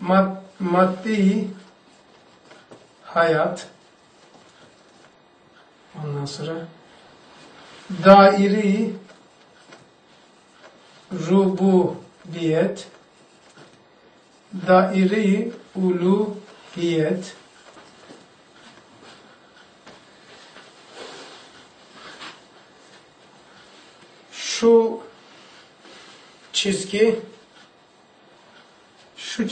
maddi hayat, ondan sonra dairi rububiyet, dairi uluhiyet, şu çizgi, şu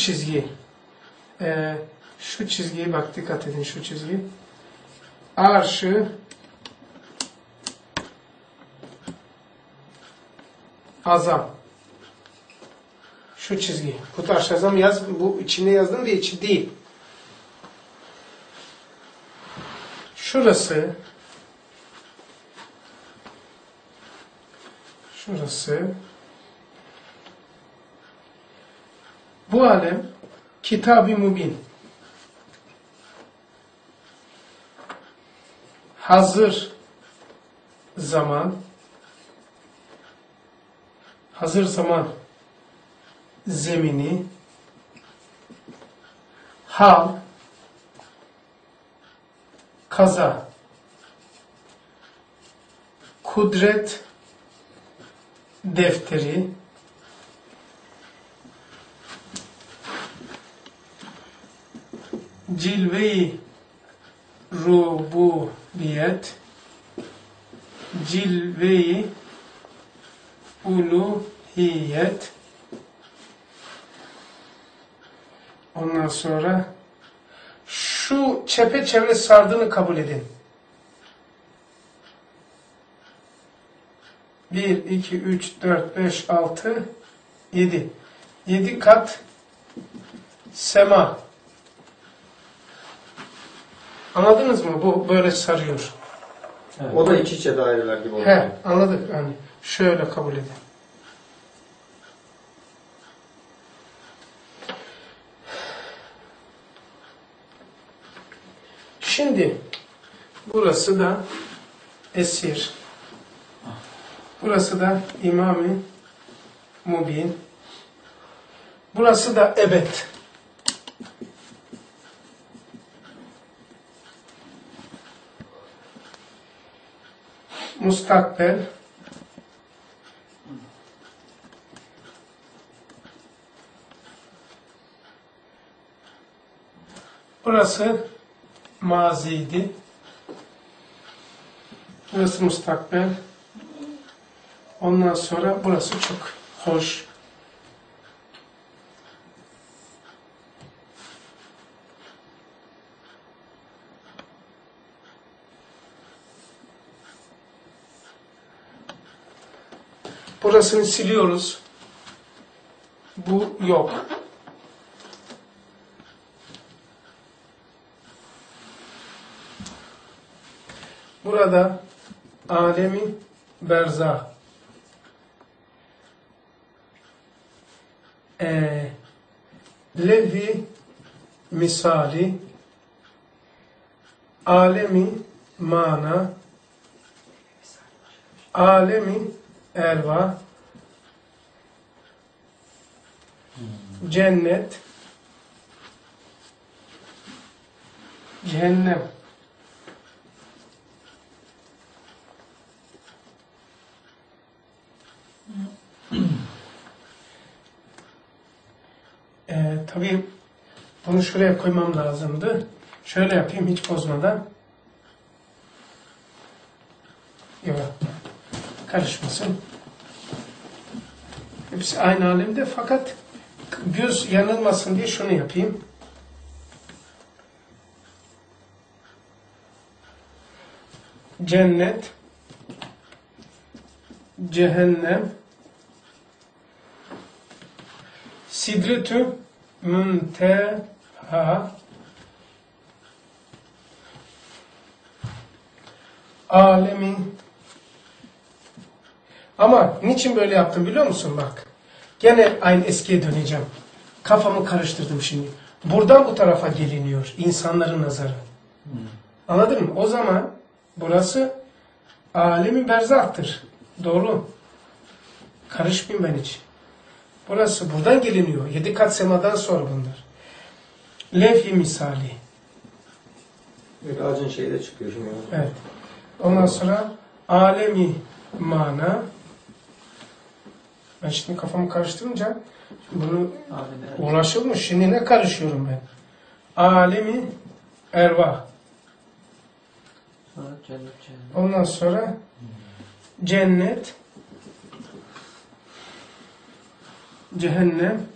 çizgiye bak, dikkat edin, şu çizgi arşı azam, şu çizgi kutu arşı azam yaz, bu içine yazdım diye içi değil, şurası bu alem Kitab-ı Mubin, hazır zaman zemini, hal, kaza, kudret defteri, cilve-i rububiyet, cilve-i uluhiyet, ondan sonra şu çepeçevre sardığını kabul edin. 1, 2, 3, 4, 5, 6, 7. 7 kat sema. Anladınız mı? Bu böyle sarıyor. Evet. O da iç içe daireler gibi oluyor. He, anladık. Yani şöyle kabul edin. Şimdi burası da esir. Burası da İmam-ı Mubin. Burası da ebed. Mustakbel. Burası maziydi. Burası mustakbel. Ondan sonra burası çok hoş. Burasını siliyoruz. Bu yok. Burada alemi berzah, levh-i misali, alemi mana, alemi erva, cennet, cehennem, tabii bunu şuraya koymam lazımdı. Şöyle yapayım hiç bozmadan. Yok, karışmasın. Hepsi aynı alemde, fakat göz yanılmasın diye şunu yapayım. Cennet, cehennem, sidretü münteha, alemi. Ama niçin böyle yaptım biliyor musun bak? Gene aynı eskiye döneceğim. Kafamı karıştırdım şimdi. Buradan bu tarafa geliniyor insanların nazarı. Anladın mı? O zaman burası alemi berzahtır. Doğru. Karışmayayım ben hiç. Burası buradan geliniyor. 7 kat semadan sonra bunlar. Levh-i misali. Bir ağacın şeyi de çıkıyor şimdi. Evet. Ondan sonra alemi mana. Ben şimdi kafamı karıştırınca bunu uğraşılmış. Şimdi ne karışıyorum ben? Alemi ervah. Sonra cennet. Ondan sonra cennet, cehennem.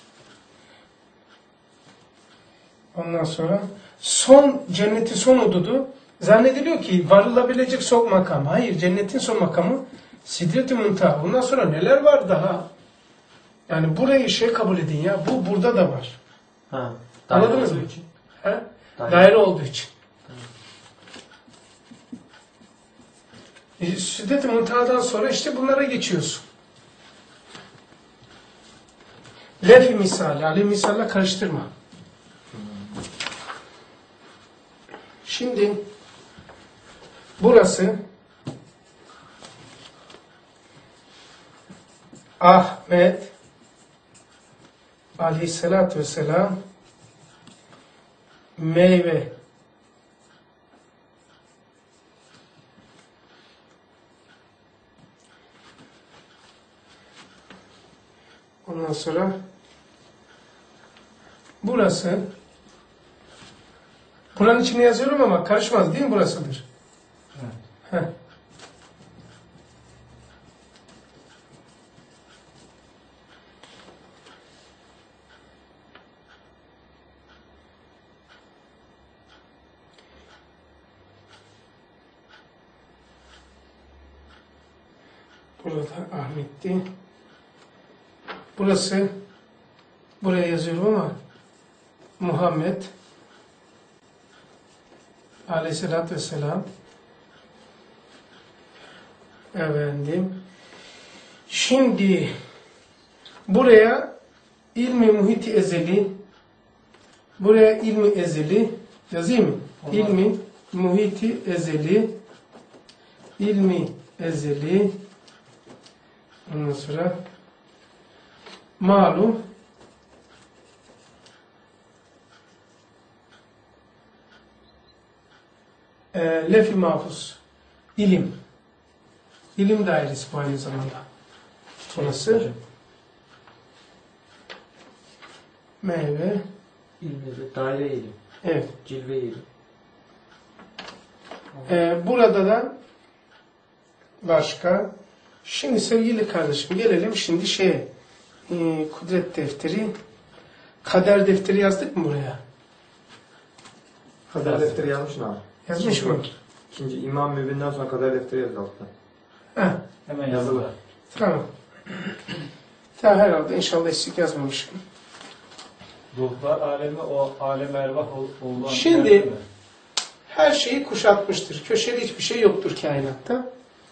Ondan sonra cennetin son hududu. Zannediliyor ki varılabilecek son makam. Hayır, cennetin son makamı Sidret-i Muntaha. Ondan sonra neler var daha? Yani burayı kabul edin ya. Bu burada da var. Ha. Anladınız mı? Için. He? Daire olduğu için. Sidret-i Muntaha'dan sonra işte bunlara geçiyorsun. Levh-i misali, alem misalle karıştırma. Şimdi burası Ahmet aleyhissalatü vesselam meyve. Ondan sonra burası Kur'an içine yazıyorum ama karışmaz değil mi? Burasıdır. Evet. Heh. Burada Ahmet'ti. Burası buraya yazıyorum ama Muhammed Aleyhisselatü Vesselam efendim. Şimdi buraya ilmi muhiti ezeli, buraya ilmi ezeli yazayım mı? İlmi muhiti ezeli, ilmi ezeli, ondan sonra malum lef-i mahfuz, ilim. İlim dairesi bu aynı zamanda. Burası meyve. İlmi, daire ilim. Evet. Cilve ilim. Burada da başka. Şimdi sevgili kardeşim gelelim şimdi kudret defteri, kader defteri yazdık mı buraya? Kader defteri yazmışsın abi. Yazmış mı? İkinci İmam Mübin'den sonra kader defteri yazdı altta. Heh, Hemen Yazılı. tamam. Tamam herhalde inşallah eksik yazmamışım. Ruhlar alemi o alem ervah olan Şimdi yer mi? her şeyi kuşatmıştır. Köşeli hiçbir şey yoktur kainatta.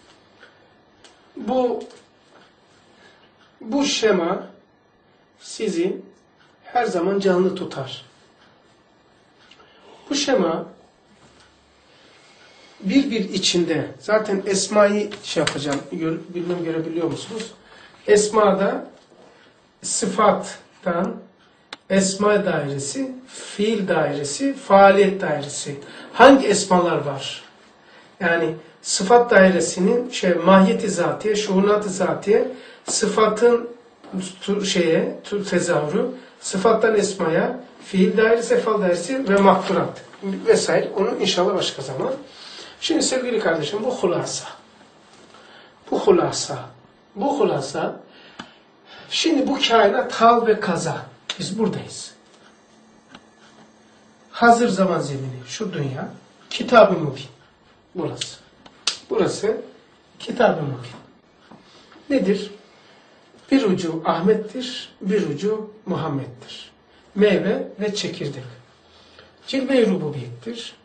Bu şema sizi her zaman canlı tutar. Bu şema bir içinde zaten esmayı yapacağım. Bilmem görebiliyor musunuz? Esmada sıfattan esma dairesi, fiil dairesi, faaliyet dairesi. Hangi esmalar var? Yani sıfat dairesinin mahiyeti zatiye, şuunat-ı zatiye, sıfatın tezahürü, sıfattan esmaya, fiil dairesi, efal dairesi ve mahdurat vesaire. Onu inşallah başka zaman. Şimdi sevgili kardeşim bu hulasa. Şimdi bu kainat hal ve kaza. Biz buradayız. Hazır zaman zemini. Şu dünya. Kitab-ı Mubin. Burası. Burası Kitab-ı Mubin. Nedir? Bir ucu Ahmet'tir, bir ucu Muhammed'dir. Meyve ve çekirdek. Cilve-i rububiyettir.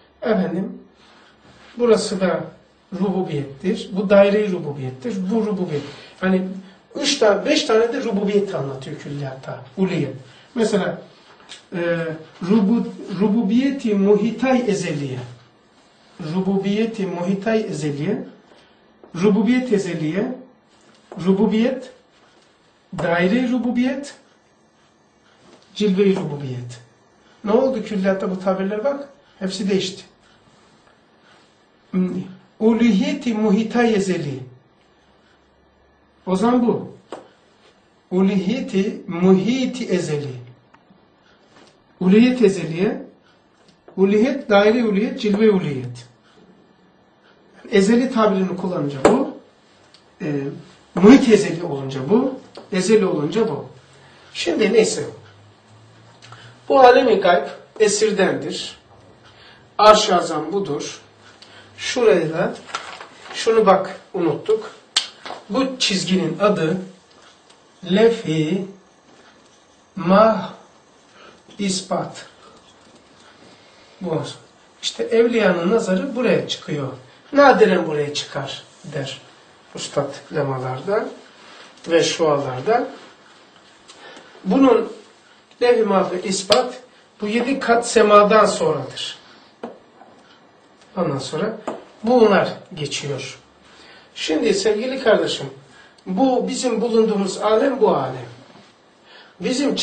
Burası da rububiyettir. Bu daire-i rububiyettir. Bu rububiyet. Yani 5 tane de rububiyet anlatıyor külliyatta. Uliyet. Mesela rububiyeti muhitay ezeliye. Rububiyeti muhitay ezeliye. Rububiyet ezeliye. Rububiyet. Daire-i rububiyet. Cilve-i rububiyet. Ne oldu külliyatta bu tabirler bak? Hepsi değişti. Uluhiyeti muhita ezeli. O zaman bu. Uluhiyeti muhiti ezeli. Uluhiyet ezeliye. Uluhiyet, daire uluhiyet, cilve uluhiyet. Ezeli tabirini kullanınca bu. Muhit ezeli olunca bu. Ezeli olunca bu. Şimdi neyse. Bu alem-i gayb esirdendir. Arş-ı azam budur. Şuraya da şunu bak unuttuk. Bu çizginin adı lef-i mah ispat. Bu. İşte evliyanın nazarı buraya çıkıyor. Nadiren buraya çıkar der Üstad lemalarda ve şualarda. Bunun lef-i mahve ispat bu 7 kat semadan sonradır. Ondan sonra bunlar geçiyor. Şimdi sevgili kardeşim, bu bizim bulunduğumuz alem bu alem. Bizim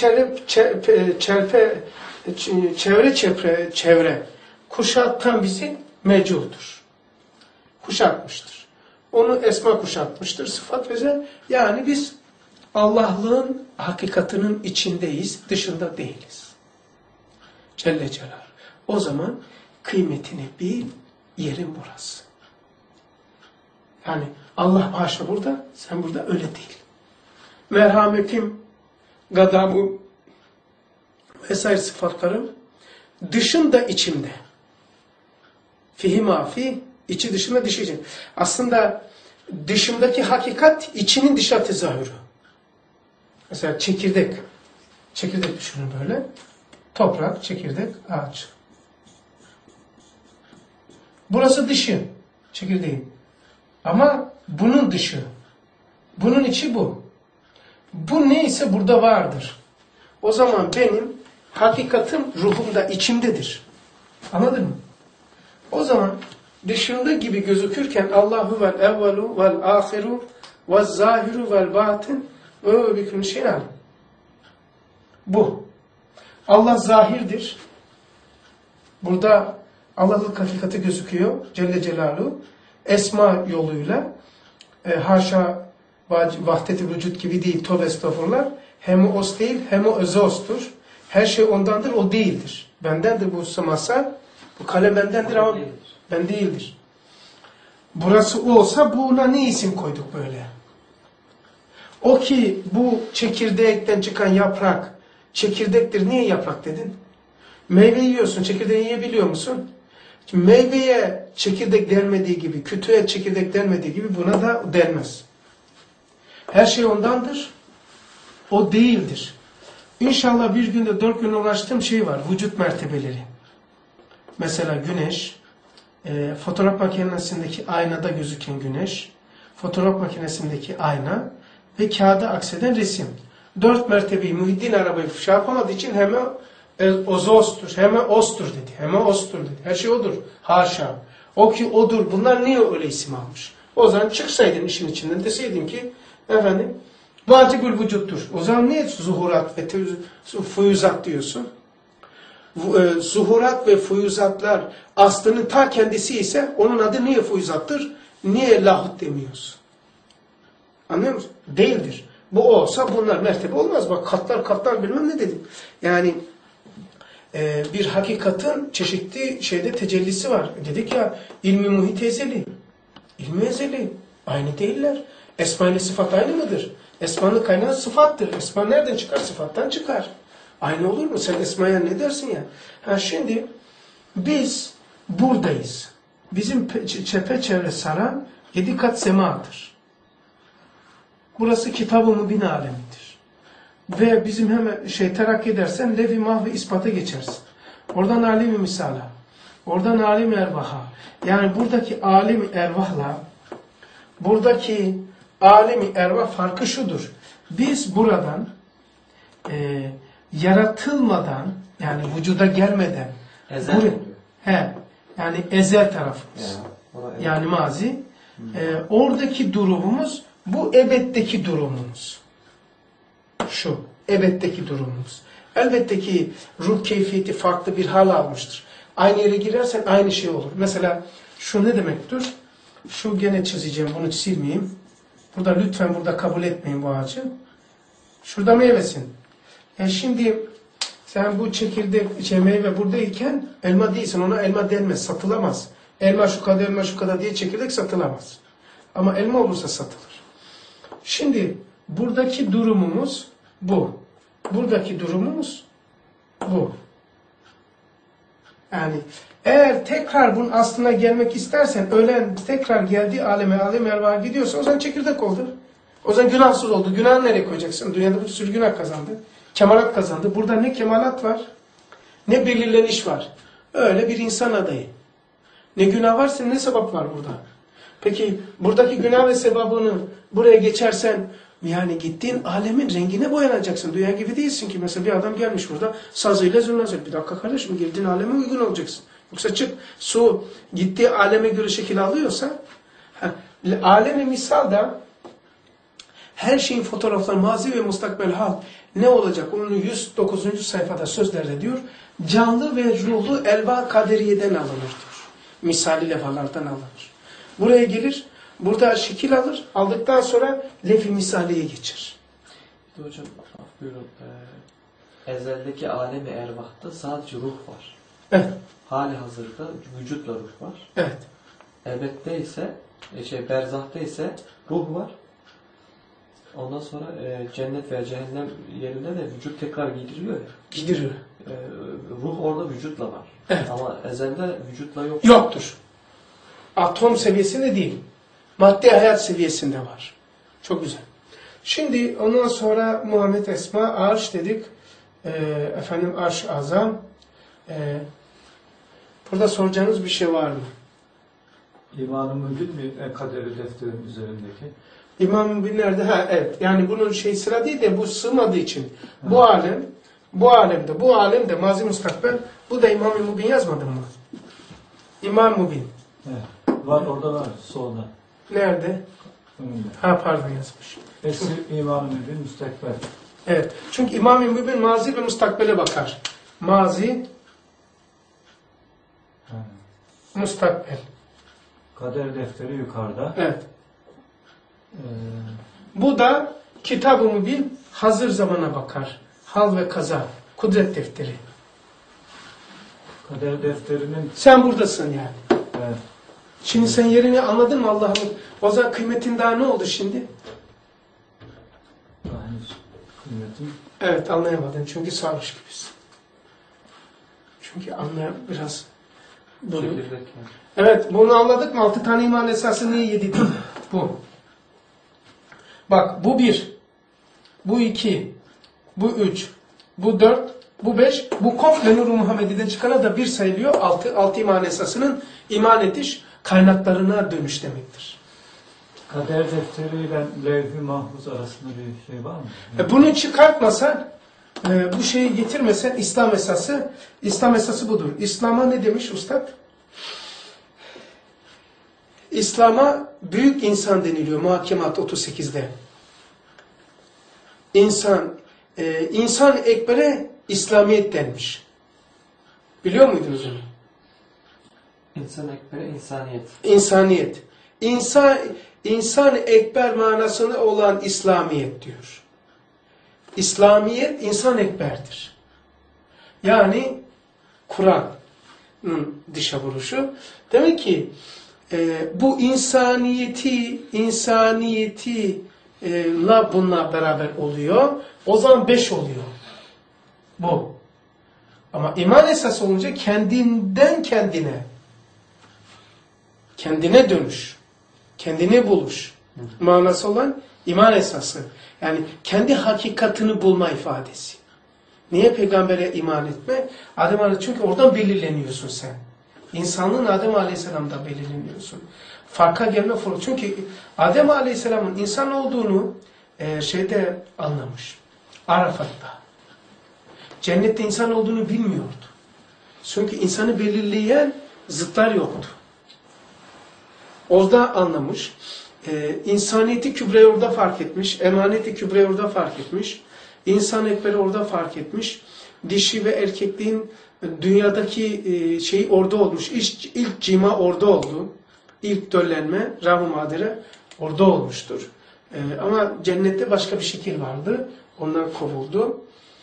çevre kuşatan bizi mevcudur. Kuşatmıştır. Onu esma kuşatmıştır, sıfat ve yani biz Allah'lığın hakikatının içindeyiz, dışında değiliz. Celle Celal. O zaman kıymetini bil, yerin burası. Yani Allah haşa burada, sen burada öyle değil. Merhametim, gadabım vesaire sıfatlarım dışında içimde. Fihi mafi, içi dışında dışı için. Aslında dışımdaki hakikat içinin dışa tezahürü. Mesela çekirdek. Çekirdek düşünün böyle. Toprak, çekirdek, ağaç. Burası dışı. Çekirdeğin. Ama bunun dışı. Bunun içi bu. Bu neyse burada vardır. O zaman benim hakikatim ruhumda, içimdedir. Anladın mı? O zaman dışında gibi gözükürken Allahu vel evvelu vel ahiru vel zahiru vel batin ve bükülü şey yani. Bu. Allah zahirdir. Burada Allah'lık hakikati gözüküyor. Celle Celaluhu. Esma yoluyla haşa vahdeti vücut gibi değil. Tövbe estağfurullah. Hem o os değil hem o özostur. Her şey ondandır, o değildir. Bendendir bu masa. Bu kalem bendendir ama ben değildir. Burası olsa buna ne isim koyduk böyle? O ki bu çekirdekten çıkan yaprak çekirdektir. Niye yaprak dedin? Meyve yiyorsun, çekirdeği yiyebiliyor musun? Şimdi meyveye çekirdek denmediği gibi, kütüğe çekirdek denmediği gibi buna da denmez. Her şey ondandır. O değildir. İnşallah bir günde 4 gün uğraştığım şey var. Vücut mertebeleri. Mesela güneş, fotoğraf makinesindeki aynada gözüken güneş, fotoğraf makinesindeki ayna ve kağıda akseden resim. 4 mertebeyi Muhyiddin Arabi şey yapamadığı için hemen ozostur, hemen ostur dedi. Hemen ostur dedi. Her şey odur. Haşa. O ki odur. Bunlar niye öyle isim almış? O zaman çıksaydın işin içinden deseydin ki efendim vacibül vücuttur. O zaman niye zuhurat ve fuyuzat diyorsun? Zuhurat ve fuyuzatlar aslının ta kendisi ise onun adı niye fuyuzattır? Niye lahut demiyorsun? Anlıyor musun? Değildir. Bu olsa bunlar mertebe olmaz. Bak katlar bilmem ne dedim. Yani bir hakikatin çeşitli şeyde tecellisi var. Dedik ya ilmi muhit ezeli. İlmi ezeli. Aynı değiller. Esma ile sıfat aynı mıdır? Esmanın kaynağı sıfattır. Esma nereden çıkar? Sıfattan çıkar. Aynı olur mu? Sen esmaya ne dersin ya? Ha şimdi biz buradayız. Bizim çepeçevre saran 7 kat semadır. Burası kitab-ı mübin alemidir. Ve bizim hemen terakki edersen lev-i mahve ispata geçersin. Oradan alim-i misala. Oradan alim-i ervaha. Yani buradaki alim-i ervahla buradaki alim-i ervah farkı şudur. Biz buradan yaratılmadan yani vücuda gelmeden yani ezel tarafımız. Yani mazi. Oradaki durumumuz bu ebeddeki durumumuz. şu. Ebetteki durumumuz. Elbette ki ruh keyfiyeti farklı bir hal almıştır. Aynı yere girersen aynı şey olur. Mesela şu ne demektir? Şu gene çizeceğim, bunu silmeyeyim. Burada lütfen burada kabul etmeyin bu ağacı. Şurada meyvesin. Şimdi sen bu çekirdek, meyve buradayken elma değilsin. Ona elma denmez, satılamaz. Elma şu kadar, elma şu kadar diye çekirdek satılamaz. Ama elma olursa satılır. Şimdi buradaki durumumuz bu. Buradaki durumumuz bu. Yani eğer tekrar bunun aslına gelmek istersen ölen tekrar geldiği aleme, alem ervaha gidiyorsa o zaman çekirdek oldu. O zaman günahsız oldu. Günahı nereye koyacaksın? Dünyada bir sürü günah kazandı. Kemalat kazandı. Burada ne kemalat var, ne belirleniş var. Öyle bir insan adayı. Ne günah varsa ne sevap var burada. Peki buradaki günah ve sevabını buraya geçersen yani gittiğin alemin rengine boyanacaksın. Dünya gibi değilsin ki. Mesela bir adam gelmiş burada sazıyla zurnazıyla. Bir dakika kardeşim, girdiğin aleme uygun olacaksın. Yoksa çık, su gittiği aleme göre şekil alıyorsa alemi misalda her şeyin fotoğrafları mazi ve mustakbel hal ne olacak? Onun 109. sayfada sözlerde diyor. Canlı ve ruhlu elva kaderiyeden alınır diyor. Misali levhalardan alınır. Buraya gelir, burada şekil alır. Aldıktan sonra lef-i misaliye geçer. Bir de hocam buyurun. Ezeldeki alemi ervahta sadece ruh var. Evet. Hali hazırda vücutla ruh var. Evet. Ebedde ise, berzahta ise ruh var. Ondan sonra cennet veya cehennem yerinde de vücut tekrar giydiriyor ya. Gidirir. Ruh orada vücutla var. Evet. Ama ezelde vücutla yok. Yoktur. Atom seviyesinde değil. Maddi hayat seviyesinde var. Çok güzel. Şimdi ondan sonra Muhammed Esma, arş dedik. Efendim arş azam. Burada soracağınız bir şey var mı? İman-ı Mübin mi kaderi defterin üzerindeki? İmam-ı Mübin nerede? Ha, evet. Yani bunun sıra değil de bu sığmadığı için. Bu alem, bu alemde mazi mustakbel, bu da İmam-ı Mübin yazmadın mı? İmam-ı Mübin. Evet. Var, orada var, solda. Nerede? Önünde. Ha pardon yazmış. Eski imanı mübin müstakbel. Evet. Çünkü İmam-ı Mübin mazi ve mustakbele bakar. Mazi, Ha. mustakbel. Kader defteri yukarıda. Evet. Ee, Bu da Kitab-ı Mübin hazır zamana bakar. Hal ve kaza. Kudret defteri. kader defterinin Sen buradasın yani. evet, Şimdi sen yerini anladın mı Allah'ın? O zaman kıymetin daha ne oldu şimdi? daha henüz kıymetin. Evet, anlayamadın çünkü sarhoş gibisin. Çünkü biraz bunu. Çekirdek yani. Evet, bunu anladık mı? 6 tane iman esası niye 7 değil? Bu. Bak, bu 1, bu 2, bu 3, bu 4, bu 5, bu komple Nur-u Muhammedi'den çıkana da 1 sayılıyor. 6 iman esasının iman ediş kaynaklarına dönüş demektir. Kader defteriyle levh-i mahfuz arasında bir şey var mı? Bunu çıkartmasan, bu şeyi getirmesen İslam esası budur. İslam'a ne demiş Ustad? İslam'a büyük insan deniliyor Muhakemat 38'de. İnsan ekbere İslamiyet denmiş. Biliyor muydunuz onu? İnsan ekbere insaniyet. İnsaniyet. İnsan ekber manasını olan İslamiyet diyor. İslamiyet insan ekberdir. Yani Kur'an'ın dışa vuruşu. Demek ki bu insaniyeti la bununla beraber oluyor. O zaman 5 oluyor. Bu. Ama iman esası olunca kendinden kendine dönüş, kendine buluş manası olan iman esası. Yani kendi hakikatini bulma ifadesi. Niye peygambere iman etme? Çünkü oradan belirleniyorsun sen. İnsanlığın Adem Aleyhisselam'da belirleniyorsun. Farka gelme formu. Çünkü Adem Aleyhisselam'ın insan olduğunu anlamış. Arafat'ta. Cennette insan olduğunu bilmiyordu. Çünkü insanı belirleyen zıtlar yoktu. Orada anlamış. İnsaniyeti kübreyi orada fark etmiş. Emaneti kübreyi orada fark etmiş. İnsan ekberi orada fark etmiş. Dişi ve erkekliğin dünyadaki şey orada olmuş. İlk cima orada oldu. İlk döllenme, Rahu Madere orada olmuştur. Ama cennette başka bir şekil vardı. Onlar kovuldu.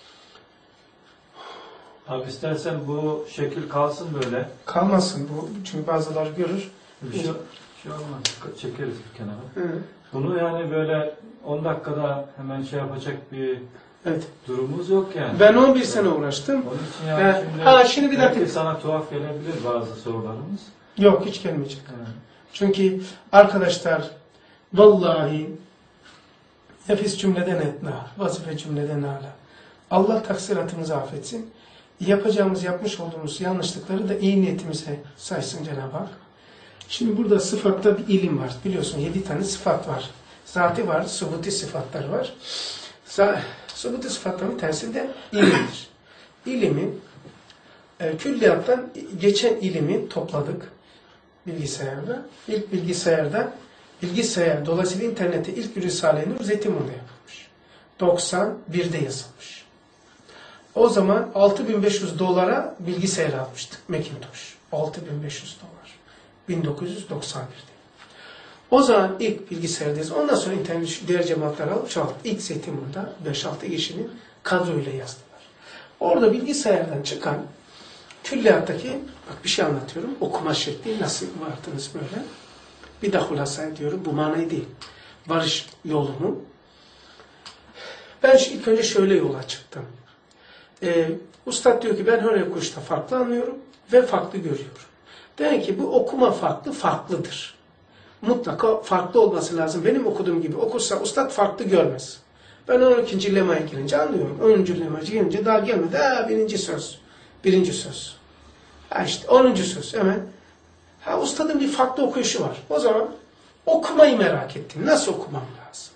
Abi istersen bu şekil kalsın böyle. Kalmasın bu. Çünkü bazıları görür. Bir şey olmaz. Çekeriz bir kenara. Hı. Bunu yani böyle 10 dakikada hemen şey yapacak bir Evet. durumumuz yok yani. Ben 11 sene uğraştım. Onun için yani Şimdi bir dakika. belki sana tuhaf gelebilir bazı sorularımız. Yok, hiç gelmeyecek. Evet. Çünkü arkadaşlar vallahi nefis cümleden etna, vazife cümleden ala. Allah taksiratımızı affetsin. Yapmış olduğumuz yanlışlıkları da iyi niyetimize saysın Cenab-ı Hak. Şimdi burada sıfatta bir ilim var. Biliyorsun 7 tane sıfat var. Zati var, subuti sıfatlar var. Subuti sıfatların tersi de ilimdir. İlimi, külliyattan geçen ilimi topladık bilgisayarda. İlk bilgisayar, dolayısıyla internette ilk Risale-i Nur Zeytinburnu'da yapılmış. 91'de yazılmış. O zaman $6.500 bilgisayar almıştık. Macintosh. $6.500. 1991'de. O zaman ilk bilgisayardayız. Ondan sonra internet diğer cemaatler alıp çaldık. İlk Zeytinburnu'da 5-6 kişinin kadroyla yazdılar. Orada bilgisayardan çıkan külliyattaki, bak bir şey anlatıyorum, okuma şekli nasıl vardınız böyle. Bir de hulasa ediyorum, bu manayı değil. Varış yolumu. Ben ilk önce şöyle yola çıktım. Ustad diyor ki ben her okuyuşta farklı anlıyorum ve farklı görüyorum. Demek ki bu okuma farklıdır. Mutlaka farklı olması lazım. Benim okuduğum gibi okursa ustad farklı görmez. Ben 12. lemaya girince anlıyorum. 10. lemaya girince daha gelmedi. Birinci söz. İşte 10. söz hemen. Ustadın bir farklı okuyuşu var. O zaman okumayı merak ettim. Nasıl okumam lazım?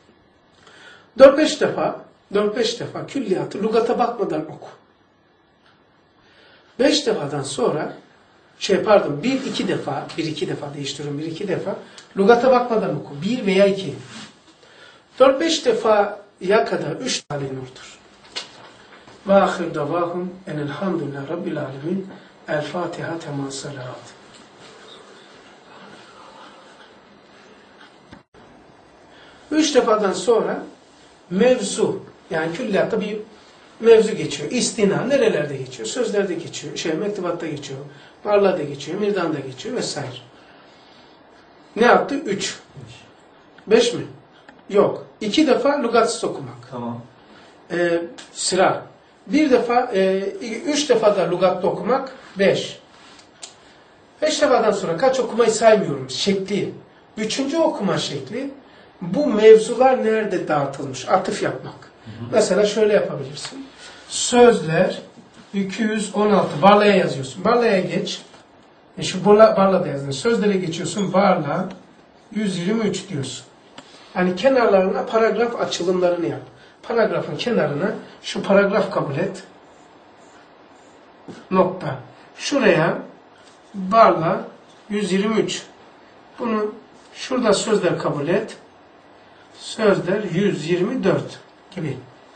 4-5 defa külliyatı lügata bakmadan oku. 5 defadan sonra 1-2 defa değiştiriyorum. 1-2 defa lügata bakmadan oku. 1 veya 2. 4-5 defaya kadar 3 tane nurdur. Ve ahir davahum enelhamdülillah rabbil alemin. El Fatiha temas salavat. Üç defadan sonra mevzu, yani külliyatta bir mevzu geçiyor. İstina nerelerde geçiyor? Sözlerde geçiyor, mektubatta geçiyor, barlarda geçiyor, mirdanda geçiyor vesaire. Ne yaptı? 3. 5 mi? Yok. 2 defa lügatsız okumak. Tamam. Sıra. 3 defa da lügatta okumak 5. 5 defadan sonra kaç okumayı saymıyorum. Şekli. 3. okuma şekli bu mevzular nerede dağıtılmış? Atıf yapmak. Mesela şöyle yapabilirsin. Sözler 216. Barla'ya yazıyorsun. Barla'ya geç. Şu Barla'da yazdın. Sözlere geçiyorsun. Barla 123 diyorsun. Yani kenarlarına paragraf açılımlarını yap. Paragrafın kenarına şu paragraf kabul et. Nokta. Şuraya Barla 123. Bunu şurada sözler kabul et. Sözler 124 gibi.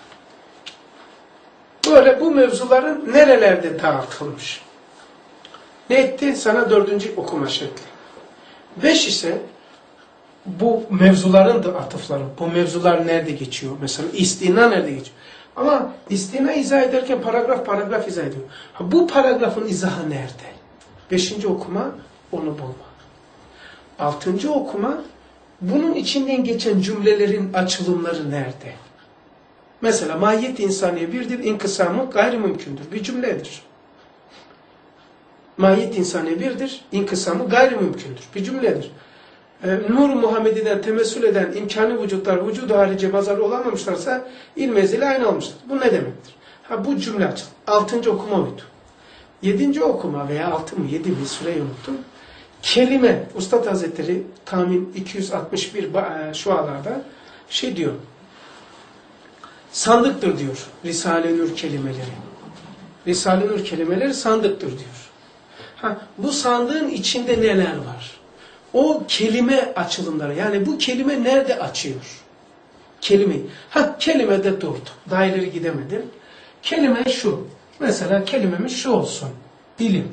Böyle bu mevzuların nerelerde dağıtılmış? Ne etti? Sana 4. okuma şekli. 5 ise bu mevzuların da atıfları. Bu mevzular nerede geçiyor? Mesela istina nerede geçiyor? Ama istina izah ederken paragraf izah ediyor. Bu paragrafın izahı nerede? 5. okuma onu bulma. 6. okuma bunun içinden geçen cümlelerin açılımları nerede? Mesela mahiyet-i insaniye birdir, inkısamı gayrimümkündür. Bir cümledir. Mahiyet-i insaniye birdir, inkısamı gayrimümkündür. Bir cümledir. Nur-u Muhammedi'den temessül eden imkanı vücutlar vücudu harici mazhar olamamışlarsa ilm ezeli aynı almıştır. Bu ne demektir? Bu cümle açıldı. 6. okuma oydu. 7. okuma veya 6 mı 7 mi süreyi unuttum. Kelime, Üstad Hazretleri tahmin 261 şualarda diyor. Sandıktır diyor Risale-i Nur kelimeleri. Risale-i Nur kelimeleri sandıktır diyor. Bu sandığın içinde neler var? O kelime açılımları, yani bu kelime nerede açıyor? Kelimeyi. Kelimede durdum. Daha ileri gidemedim. Kelime şu. Mesela kelimemiz şu olsun. İlim.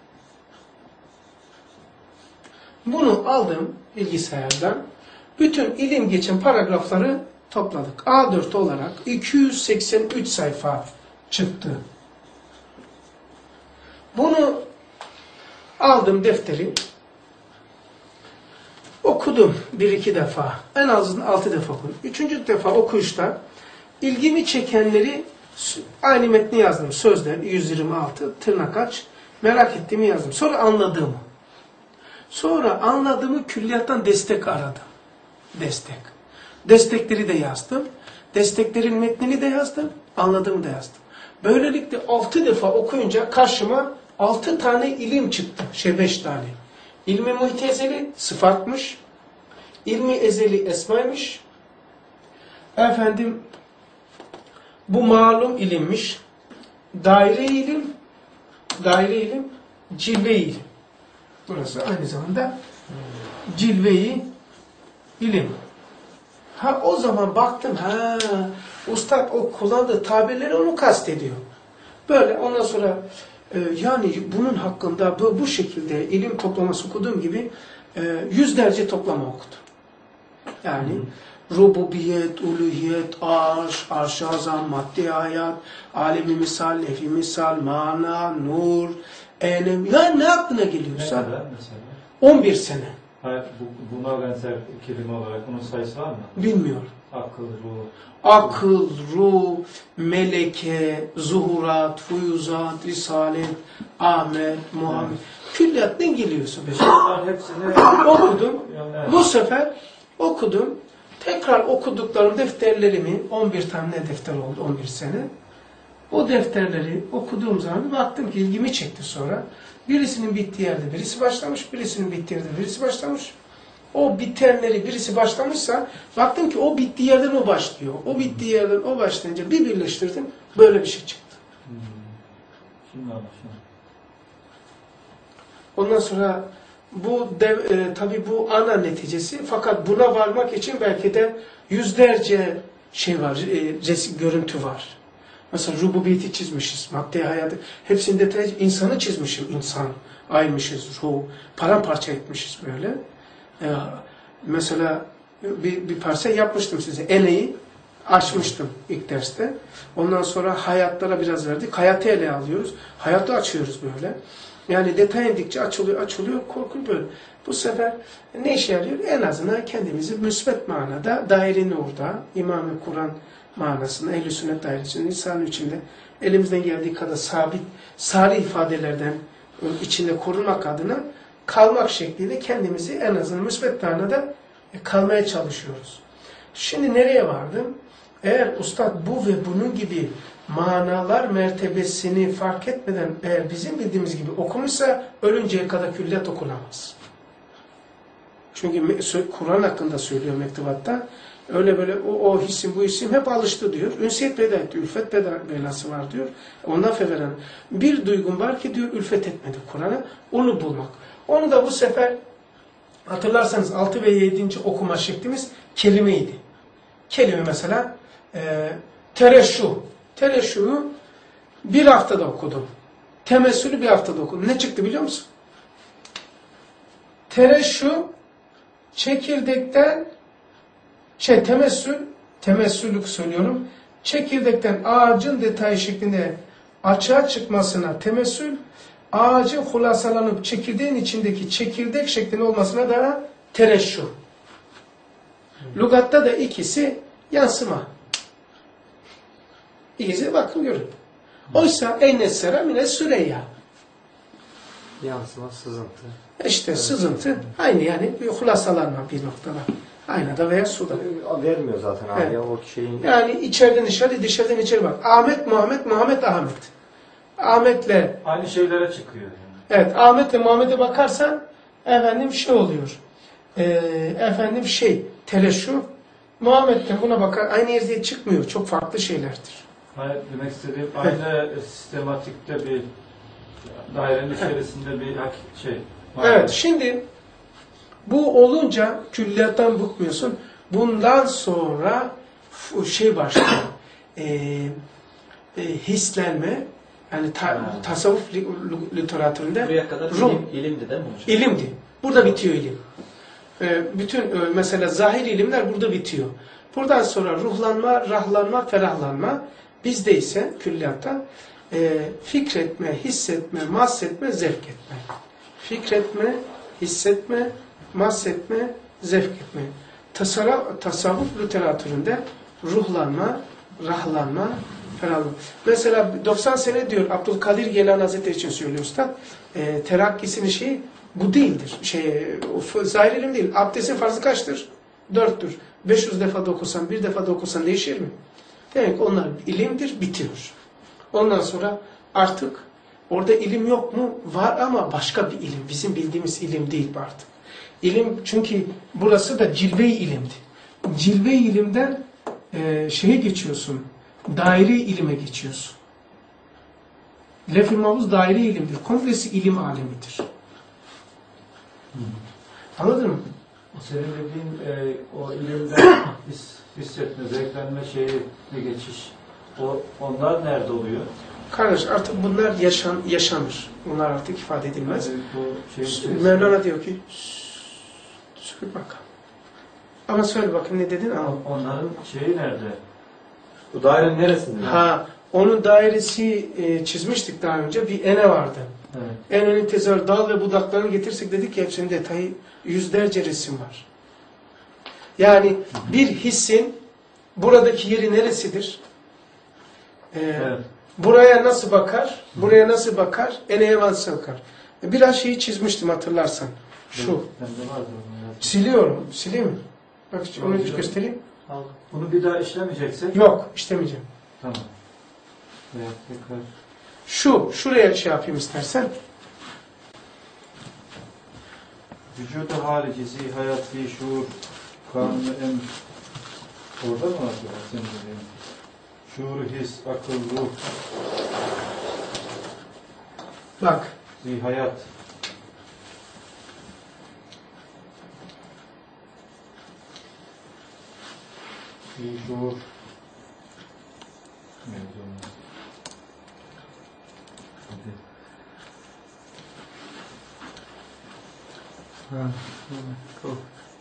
Bunu aldım bilgisayardan. Bütün ilim geçen paragrafları topladık. A4 olarak 283 sayfa çıktı. Bunu aldım defteri. Okudum 1-2 defa. En azından 6 defa okudum. 3. defa okuyuşta ilgimi çekenleri aynı metni yazdım. Sözler 126 tırnak aç. Merak ettiğimi yazdım. Sonra anladığımı. Sonra anladığımı külliyattan destek aradım. Destek. Destekleri de yazdım. Desteklerin metnini de yazdım. Anladığımı da yazdım. Böylelikle 6 defa okuyunca karşıma 6 tane ilim çıktı. 5 tane. İlmi muhtezeli sıfatmış. İlmi ezeli esmaymış. Efendim bu malum ilimmiş. Daire ilim, cilve ilim. Burası aynı zamanda cilve-i ilim. O zaman baktım, ustad o kullandığı tabirleri onu kastediyor. Böyle ondan sonra yani bunun hakkında bu şekilde ilim toplaması okuduğum gibi yüzlerce toplama okudum. Yani rububiyet, uluhiyet, arş-ı azam, maddi hayat, alemi misal, lefi misal, mana, nur, enem. Ya ne aklına geliyorsa. Ne kadar mesela? 11 sene. Hayır, buna benzer kelime olarak onun sayısı var mı? Bilmiyorum. Akıl, ruh. Akıl, ruh, meleke, zuhurat, fuyuzat, risalet, Ahmet, Muhammed. Külliyattan geliyorsa. Bunların hepsini Okudum. Yani, Bu sefer okudum. Tekrar okuduklarım defterlerimi, 11 tane defter oldu 11 sene. O defterleri okuduğum zaman baktım ki ilgimi çekti sonra. Birisinin bittiği yerde birisi başlamış, birisinin bittiği yerde birisi başlamış. O bitenleri birisi başlamışsa baktım ki o bittiği yerden o başlıyor. O bittiği yerden o başlayınca bir birleştirdim. Böyle bir şey çıktı. Şimdi anlaşılıyor. Ondan sonra bu tabii bu ana neticesi, fakat buna varmak için belki de yüzlerce şey var, görüntü var. Mesela rububiyeti çizmişiz, maddi hayatı, hepsinin detayı, insanı çizmişim, insan, aymışız, ruh, paramparça etmişiz böyle. Mesela bir parça yapmıştım size, eneyi açmıştım ilk derste. Ondan sonra hayatlara biraz verdik, hayatı ele alıyoruz, hayatı açıyoruz böyle. Yani detay indikçe açılıyor, korku böyle. Bu sefer ne işe yarıyor? En azından kendimizi müsbet manada daire-i orada, İmam-ı Kur'an manasında, ehl-i sünnet dairesinin insanın içinde elimizden geldiği kadar sabit, salih ifadelerden içinde korunmak adına kalmak şekliyle kendimizi en azından müsbet manada kalmaya çalışıyoruz. Şimdi nereye vardım? Eğer ustad bu ve bunun gibi manalar mertebesini fark etmeden eğer bizim bildiğimiz gibi okumuşsa ölünceye kadar külliyat okunamaz. Çünkü Kur'an hakkında söylüyor mektubatta. Öyle böyle o isim bu isim hep alıştı diyor. Ünsiyet veda etti. Ülfet belası var diyor. Ondan feveren bir duygum var ki diyor ülfet etmedi Kur'an'a. Onu bulmak. Onu da bu sefer hatırlarsanız 6 ve 7. okuma şeklimiz kelimeydi. Kelime mesela tereşşu. Tereşşu'yu bir haftada okudum. Temessülü bir haftada okudum. Ne çıktı biliyor musun? Tereşşu çekirdekten temessülük söylüyorum. Çekirdekten ağacın detayı şeklinde açığa çıkmasına temessül, ağacın hulasalanıp çekirdeğin içindeki çekirdek şeklinde olmasına da tereşşu. Lugatta da ikisi yansıma. İkisi bakın görün. Oysa eynesera mine süreyya. Yansıma, sızıntı. İşte sızıntı aynı yani bir hulasalanma bir noktada. Aynada veya suda. Vermiyor zaten abi Evet. ya o şeyin. Yani içeriden dışarı, dışarıdan içeri bak. Ahmet, Muhammed, Muhammed, Ahmet. Ahmet'le, Aynı şeylere çıkıyor. Yani. evet Ahmet'le Muhammed'e bakarsan efendim şey oluyor. Teleşu. Muhammed'le buna bakar aynı yerde çıkmıyor. Çok farklı şeylerdir. Hayır, demek istediğim aynı sistematikte bir dairenin içerisinde bir şey. var. Evet, şimdi bu olunca külliyattan bıkmıyorsun. Bundan sonra şey başlıyor. Hislenme, yani tasavvuf literatüründe Buraya kadar ilimdi değil mi hocam? ilimdi. Burada bitiyor ilim. Bütün mesela zahir ilimler burada bitiyor. Buradan sonra ruhlanma, rahlanma, ferahlanma, bizde ise külliyatta fikretme, hissetme, mahsetme, zevk etme. Fikretme, hissetme, mahsetme, zevk etme. Tasavvuf literatüründe ruhlanma, rahlanma, ferahlanma. Mesela 90 sene diyor Abdülkadir Geylani Hazretleri için söylüyor Üstad. Terakkisinin şeyi bu değildir. Zahir ilim değil. Abdestin farzı kaçtır? 4'tür. 500 defa da okusan, bir defa da okusan değişir mi? Demek ki onlar ilimdir, bitiyor. Ondan sonra artık orada ilim yok mu? Var ama başka bir ilim. Bizim bildiğimiz ilim değil bu artık. İlim çünkü burası da cilve-i ilimdi. Cilve-i ilimden şeye geçiyorsun. Daire-i ilime geçiyorsun. Lef-i Mahfuz daire-i ilimdir. Komplesi ilim alemidir. Anladın mı? Senin dediğin o ilimden hissetme, zevklenme şeyi bir geçiş. Onlar nerede oluyor? Kardeş artık bunlar yaşanır. Bunlar artık ifade edilmez. Bu Mevlana diyor ki söyle bakalım. Ama söyle bakayım ne dedin? Onların şeyi nerede? Bu dairenin neresinde? Ha, onun dairesi çizmiştik daha önce. Bir ene vardı. Evet. Enenin tezahür, dal ve budaklarını getirsek dedik ki hepsinin detayı yüzlerce resim var. Yani bir hissin buradaki yeri neresidir? Evet. Buraya nasıl bakar? Buraya nasıl bakar? Eneye nasıl bakar? Biraz şeyi çizmiştim hatırlarsan. Şu. Bende vardı onlar. Siliyorum. Sileyim mi? Bak onu göstereyim. Aldım. Bunu bir daha işlemeyeceksek. Yok, işlemeyeceğim. Tamam. Evet, tekrar. Şuraya şey yapayım istersen. Vücudu harici, hayat, şuur, kanun, emr. Orada mı var senin dediğin? Şuur, his, akıl, ruh, Bak. hayat. Şuur. Mevzumuz. Hadi. Cool.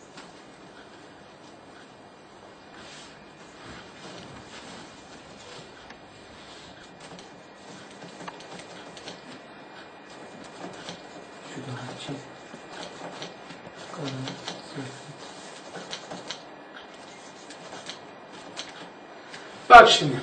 Bak şimdi.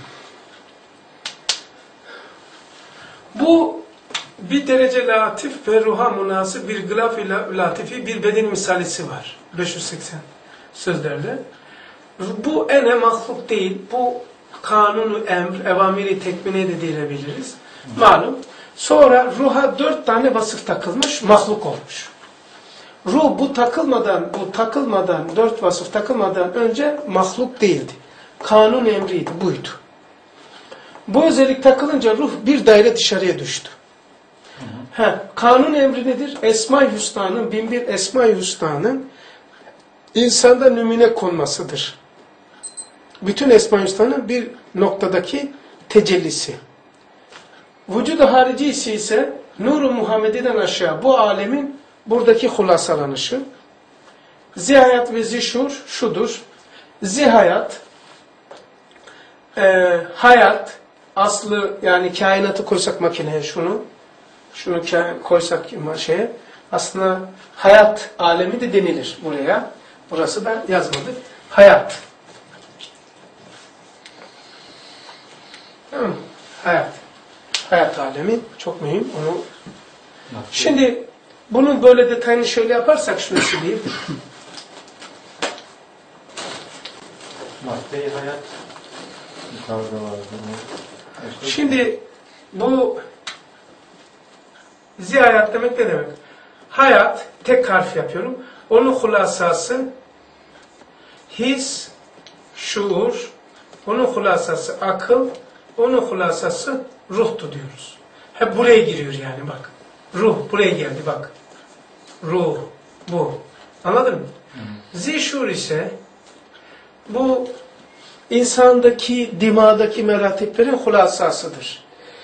Bu bir derece latif ve ruha münasip bir gılaf-ı latifi bir beden misalisi var. 580 sözlerle. Bu ene mahluk değil. Bu kanunu emr, evamiri tekmine de diyebiliriz. Malum. Sonra ruha 4 tane vasıf takılmış, mahluk olmuş. Ruh bu takılmadan, 4 vasıf takılmadan önce mahluk değildi. Kanun emriydi, buydu. Bu özellik takılınca ruh bir daire dışarıya düştü. Kanun emri nedir? Esma-i Hüsna'nın, 1001 Esma-i Hüsna'nın insanda numune konmasıdır. Bütün Esma-i Hüsna'nın bir noktadaki tecellisi. Vücud-u haricisi ise Nur-u Muhammedi'den aşağı bu alemin buradaki hulasalanışı. Zihayat ve zişur şudur. Zihayat, hayat, aslı yani kainatı koysak makineye şunu koysak şeye, aslında hayat alemi de denilir buraya. Burası da yazmadık. Hayat. Tamam. Hayat. Hayat alemi çok mühim. Şimdi bunun böyle detayını şöyle yaparsak şunu sileyim. Madde-i hayat yukarıda var. Şimdi bu zihayat demek ne demek? Hayat, tek harf yapıyorum. Onun hulasası his, şuur, onun hulasası akıl, onun hulasası ruhtu diyoruz. Hep buraya giriyor yani bak. Ruh buraya geldi bak. Ruh, bu. Anladın mı? Zişur ise bu insandaki, dimadaki meratiplerin hulasasıdır.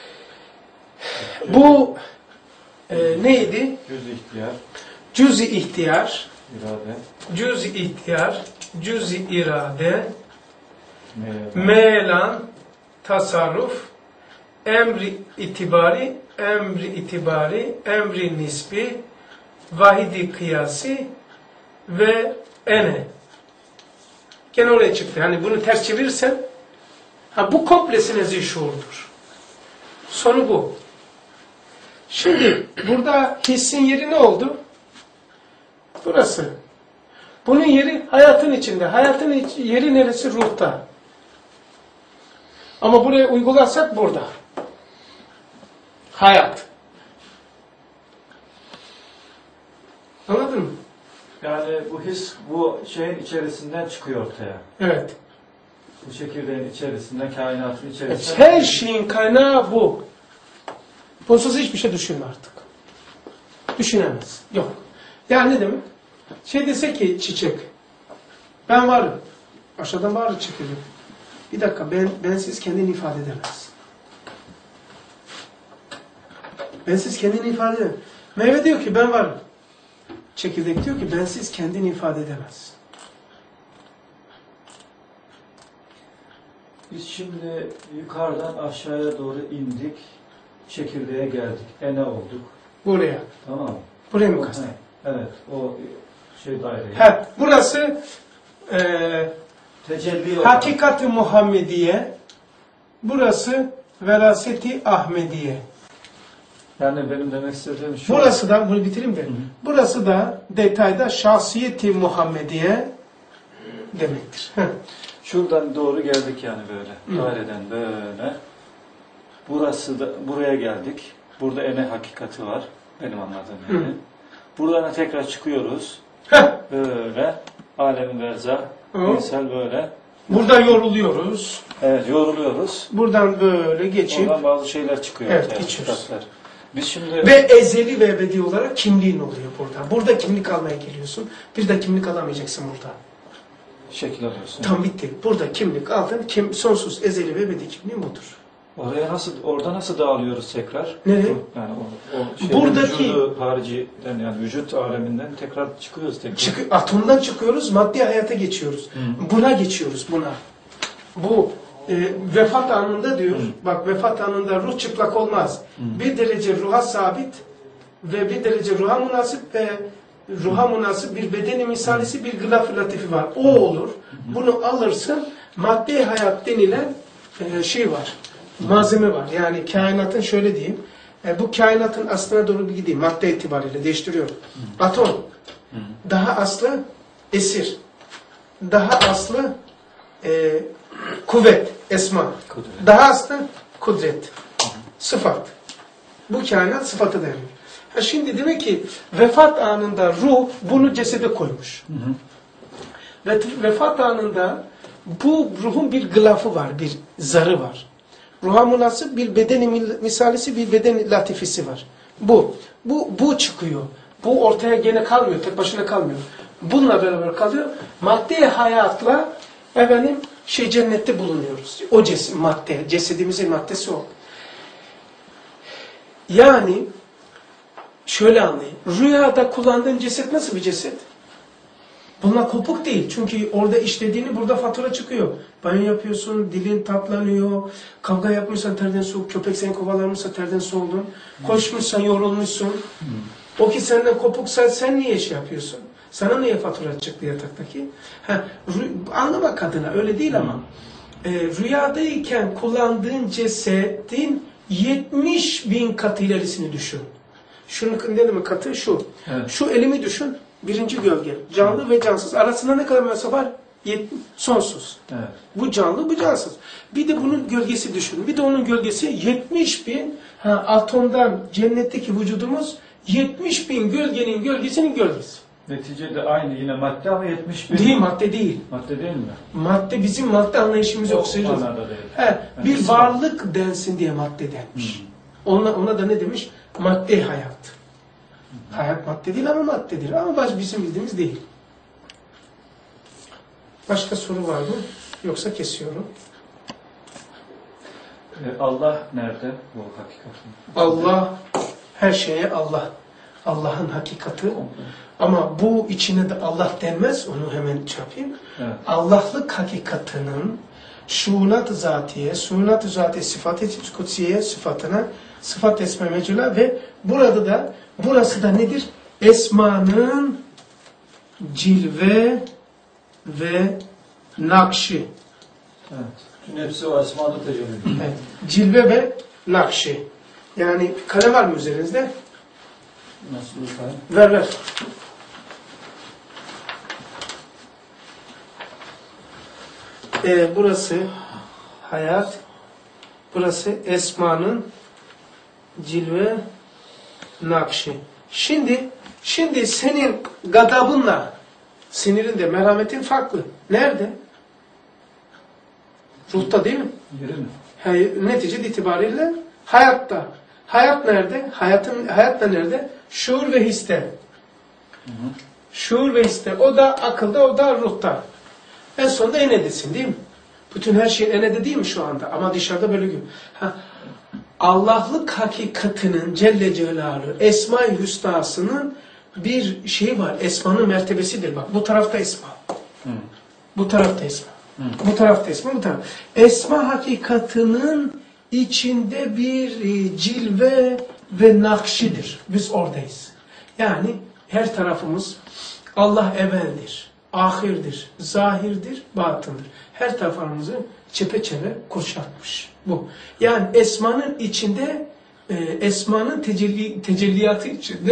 Bu neydi? Cüz ihtiyar, Cüz-i ihtiyar, irade, cüz-i ihtiyar, cüz-i irade, meyelan, melan, tasarruf, emri itibari, emri nisbi, vahidi kıyasi ve ene. Gene oraya çıktı. Hani bunu ters çevirirsen, bu komplesi nezih şuurdur. Sonu bu. Şimdi burada hissin yeri ne oldu? Burası. Bunun yeri hayatın içinde. Hayatın yeri neresi? Ruhta. Ama buraya uygularsak burada. Hayat. Anladın mı? yani bu his bu şeyin içerisinden çıkıyor ortaya. Evet. Bu çekirdeğin içerisinden, kainatın içerisinden. Her şeyin kaynağı bu. Bunsuz hiçbir şey düşünme artık. Düşünemez. Yok. Yani ne demek? Şey dese ki çiçek, ben varım. Aşağıdan bağırır çiçeği. Bir dakika, bensiz kendini ifade edemez. Bensiz kendini ifade edemez. Meyve diyor ki ben varım. Çekirdek diyor ki bensiz kendini ifade edemez. Biz şimdi yukarıdan aşağıya doğru indik, çekirdeğe geldik, ene olduk. Buraya. Tamam mı? Buraya mı kastın? Evet, o şey daireye. Burası Tecelli olarak. Hakikat-ı Muhammediye, burası Veraseti Ahmediye. Yani benim demek istediğim şu. Burası da, bunu bitireyim de, burası da detayda Şahsiyeti Muhammediye demektir. Şuradan doğru geldik yani böyle. Daireden böyle. Burası da, buraya geldik. Burada ene hakikati var. Benim anladığım yani. Buradan tekrar çıkıyoruz. Böyle. Alem-i Berzah. Misal böyle. Burada yoruluyoruz. Evet, yoruluyoruz. Buradan böyle geçip Oradan bazı şeyler çıkıyor. Evet, ortaya, geçiyoruz. hakikatler. Biz şimdi ve ezeli ve ebedi olarak kimliğin oluyor burada. Burada kimlik almaya geliyorsun. Bir de kimlik alamayacaksın burada. şekil alıyorsun. Tam bitti. Burada kimlik aldın. Sonsuz, ezeli ve ebedi kimliğin budur. Orada nasıl dağılıyoruz tekrar? Nereye? Yani o Buradaki- vücudu hariciden yani vücut aleminden tekrar çıkıyoruz tekrar. Atomdan çıkıyoruz, maddi hayata geçiyoruz. Buna geçiyoruz, buna. Bu vefat anında diyor, bak vefat anında ruh çıplak olmaz. Bir derece ruha sabit ve bir derece ruha münasip ve ruha münasip bir bedeni misalisi bir gılaf-ı latifi var. O olur. Bunu alırsın, maddi hayat denilen şey var. Malzeme var. Yani kainatın şöyle diyeyim. Bu kainatın aslına doğru bir gideyim. Madde itibariyle değiştiriyorum. Atom. Daha aslı esir. Daha aslı kuvvet, esma. Kudret. Daha aslı kudret. Sıfat. Bu kainat sıfatı dayanıyor. Şimdi demek ki vefat anında ruh bunu cesede koymuş. Ve vefat anında bu ruhun bir gılafı var, bir zarı var. Ruha münasip bir bedeni misalisi, bir bedeni latifisi var. Bu çıkıyor. Bu ortaya gene kalmıyor, tek başına kalmıyor. Bununla beraber kalıyor. Maddi hayatla cennette bulunuyoruz. O madde, cesedimizin maddesi o. Yani şöyle anlayın. Rüyada kullandığın ceset nasıl bir ceset? Bunlar kopuk değil. Çünkü orada işlediğini burada fatura çıkıyor. Banyo yapıyorsun, dilin tatlanıyor. Kavga yapmışsan terden soğuk, köpek seni kovalarmışsa terden soğudun. Koşmuşsan yorulmuşsun. O ki senden kopuksa sen niye şey yapıyorsun? Sana niye fatura çıktı yataktaki? Anlamak adına öyle değil ama. Rüyadayken kullandığın cesedin 70.000 katı ilerisini düşün. Şunun ne demek katı? Şu. Evet. Şu elimi düşün. Birinci gölge. Canlı ve cansız. Arasında ne kadar mesafe var? Sonsuz. Evet. Bu canlı, bu cansız. Bir de bunun gölgesi düşün. Bir de onun gölgesi 70.000 atomdan cennetteki vücudumuz 70.000 gölgenin gölgesinin gölgesi. Neticede aynı yine madde ama 70.000. Değil, madde değil. Madde değil mi? Madde bizim madde anlayışımız yok. O manada değil. Bir Yani varlık densin diye madde denmiş. Ona da ne demiş? Madde hayat. Hayat madde değil ama maddedir. Ama bizim bildiğimiz değil. Başka soru var mı? Yoksa kesiyorum. Allah nerede bu hakikatin? Allah, her şeye Allah. Allah'ın hakikati. Ama bu içine de Allah denmez. Onu hemen yapayım. Evet. Allah'lık hakikatinin şuunat-ı zatiye, şuunat-ı zatiye sıfat-ı kutsiye sıfatına, sıfat esme mecula ve burada da, burası da nedir? Esmanın cilve ve nakşi. Evet. Bütün hepsi o esmada tecelli ediyor. Evet. Cilve ve nakşi. Yani kalem var mı üzerinizde? Nasıl efendim? Ver ver. Burası hayat, burası esmanın cilve nakşi. Şimdi senin gadabınla sinirin de merhametin farklı. Nerede? Ruhta değil mi? Yeri mi? Netice itibariyle hayatta. Hayat nerede? Hayat da nerede? Şuur ve histe. Şuur ve histe. O da akılda, o da ruhta. En sonunda enedesin değil mi? Bütün her şeyin enede değil mi şu anda? Ama dışarıda böyle gibi. Allah'lık hakikatinin Celle Celaluhu Esma-i Hüsna'sının bir şeyi var. Esmanın mertebesidir. Bak bu tarafta esma. Bu tarafta esma. Bu tarafta esma, bu tarafta. Esma hakikatinin içinde bir cilve ve nakşidir. Biz oradayız. Yani her tarafımız Allah evveldir, ahirdir, zahirdir, batındır. Her tarafımızı çepeçevre kuşatmış. Bu. Yani esmanın içinde, esmanın tecelliyatı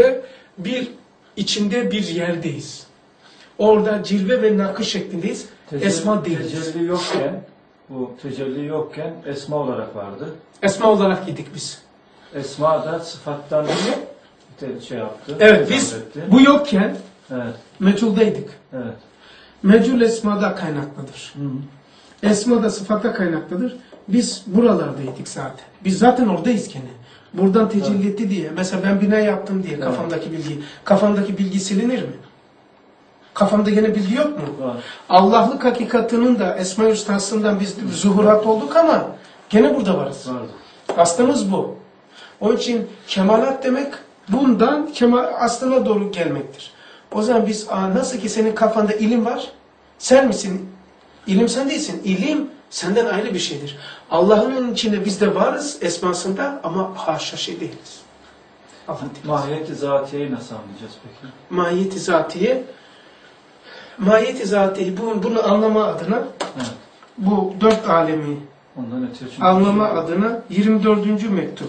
içinde bir yerdeyiz. Orada cilve ve nakış şeklindeyiz. Esma değiliz. Tecelli yokken, bu tecelli yokken esma olarak vardı. Esma olarak yedik biz. Esma da sıfattan şey yaptı. Evet biz etti. bu yokken Evet. meculdaydık. Evet. Mecul esmada kaynaklıdır. Esma da sıfatta kaynaklıdır. Biz buralardaydık zaten. Biz zaten oradayız gene. Buradan tecelli etti diye. Mesela ben bina yaptım diye kafamdaki bilgi. Kafamdaki bilgi silinir mi? Kafamda gene bilgi yok mu? Var. Allah'lık hakikatının da Esma-i Hüsna'sından biz zuhurat olduk ama gene burada varız. Vardı. Aslımız bu. Onun için kemalat demek bundan aslına doğru gelmektir. O zaman biz nasıl ki senin kafanda ilim var, sen misin? İlim sen değilsin. İlim senden ayrı bir şeydir. Allah'ın içinde biz de varız esmasında ama haşa şey değiliz. Mahiyeti zatiyeyi nasıl anlayacağız peki? Mahiyeti zatiye, mahiyeti zatiye bunu anlama adına bu dört alemi Ondan ötürü çünkü anlama adına 24. mektup.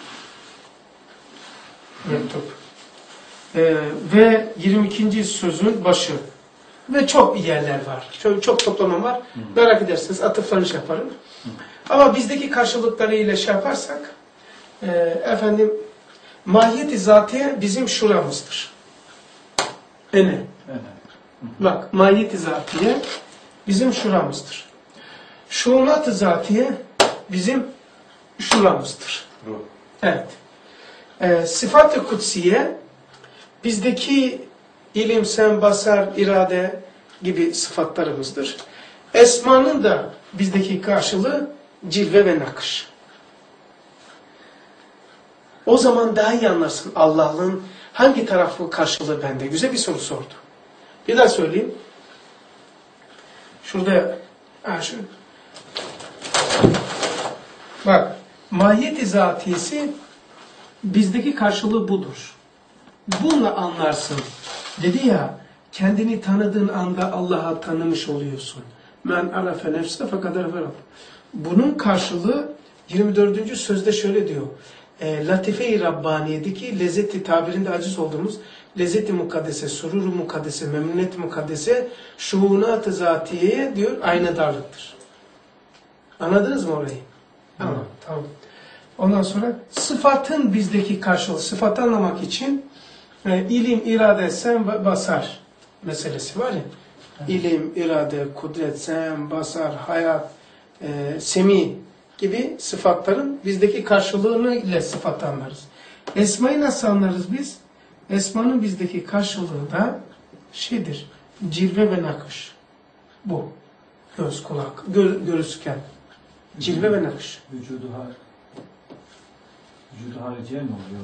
Ve 22. sözün başı. Ve çok yerler var. Çok toplamam var. Merak ederseniz atıflarını şey yaparım. Ama bizdeki karşılıklarıyla şey yaparsak efendim mahiyeti zatiye bizim şuramızdır. Ene. Evet. Bak mahiyeti zatiye bizim şuramızdır. Şuunat-ı zatiye bizim şuramızdır. Ruh. Evet. Sıfat-ı kutsiye bizdeki ilim, sen, basar, irade gibi sıfatlarımızdır. Esmanın da bizdeki karşılığı cilve ve nakış. O zaman daha iyi anlarsın Allah'ın hangi tarafı karşılığı bende. Güzel bir soru sordu. Bir daha söyleyeyim. Şurada bak mahiyeti zatiyesi bizdeki karşılığı budur. Bununla anlarsın. Dedi ya, kendini tanıdığın anda Allah'a tanımış oluyorsun. Men arafe nefse fakat arafe Rabb. Bunun karşılığı 24. sözde şöyle diyor. Latife-i Rabbaniye'deki lezzeti tabirinde aciz olduğumuz lezzeti mukaddese, sururu mukaddese, memnuniyet mukaddese, şuunat-ı zatiyeye diyor aynadarlıktır. Anladınız mı orayı? Tamam. Tamam. Ondan sonra sıfatın bizdeki karşılığı, sıfatı anlamak için ilim, irade, sen, basar meselesi var ya. İlim, irade, kudret, sen, basar, hayat, semi gibi sıfatların bizdeki karşılığını ile sıfat anlarız. Esma'yı nasıl anlarız biz? Esma'nın bizdeki karşılığı da şeydir, cilve ve nakış. Bu. Göz, kulak, görüsken. Cilve ve nakış. Vücudu hariciye mi oluyor?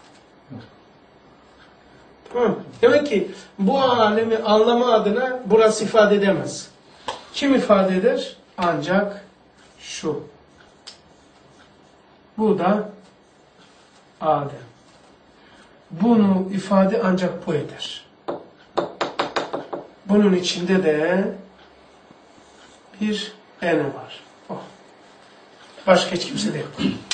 Tamam. Demek ki bu alemi anlama adına burası ifade edemez. Kim ifade eder? Ancak şu. Bu da Adem. Bunu ifade ancak bu eder. Bunun içinde de bir ene var. Oh. Başka hiç kimse de yok.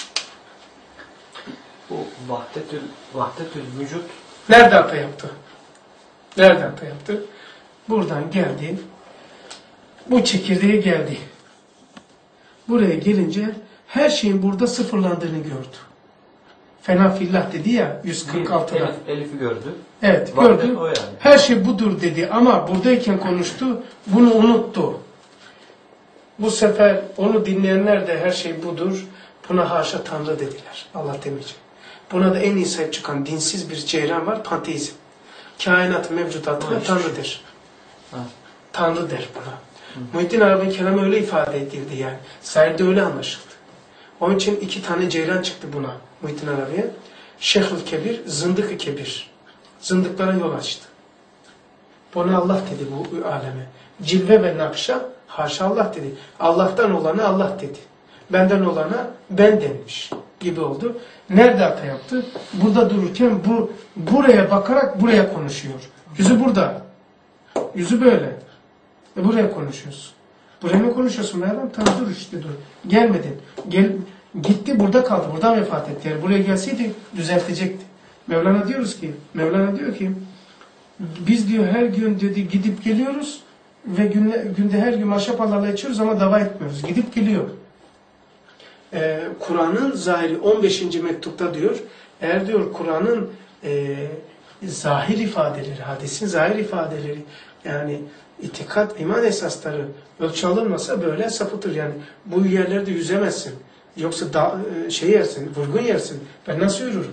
Bu vahdetül vücut Nerede hata yaptı? Nerede hata yaptı? Buradan geldi. Bu çekirdeğe geldi. Buraya gelince her şeyin burada sıfırlandığını gördü. Fena fillah dedi ya 146'da. Elif'i gördü. Evet Vahdet gördü. o yani. Her şey budur dedi ama buradayken konuştu. Bunu unuttu. Bu sefer onu dinleyenler de her şey budur. Buna haşa Tanrı dediler. Allah demeyecek. Buna da en iyi sahip çıkan dinsiz bir ceyran var. Panteizm. Kainat mevcudatına Tanrı der. Ha. Tanrı der buna. Muhittin Arabi'nin kelamı öyle ifade edildi yani. Sahilde öyle anlaşıldı. Onun için 2 tane ceyran çıktı buna Muhittin Arabi'ye. Şeyhül Kebir, Zındık-ı Kebir. Zındıklara yol açtı. Buna Allah dedi bu aleme. Cilve ve nakşa haşa Allah dedi. Allah'tan olana Allah dedi. Benden olana ben denmiş gibi oldu. Nerede hata yaptı? Burada dururken buraya bakarak buraya konuşuyor. Yüzü burada. Yüzü böyle. Buraya konuşuyorsun. Buraya mı konuşuyorsun be adam? Tamam dur işte dur. Gelmedin. Gitti burada kaldı. Buradan vefat etti. Yani buraya gelseydi düzeltecekti. Mevlana diyor ki biz diyor her gün dedi gidip geliyoruz ve günde her gün maşapalarla içiyoruz ama dava etmiyoruz. Gidip geliyor. Kur'an'ın zahiri 15. mektupta diyor. Eğer diyor Kur'an'ın zahir ifadeleri, hadisin zahir ifadeleri yani itikat, iman esasları ölçü alınmasa böyle sapıtır. Yani bu yerlerde yüzemezsin. Yoksa yersin, vurgun yersin. Ben nasıl yürürüm?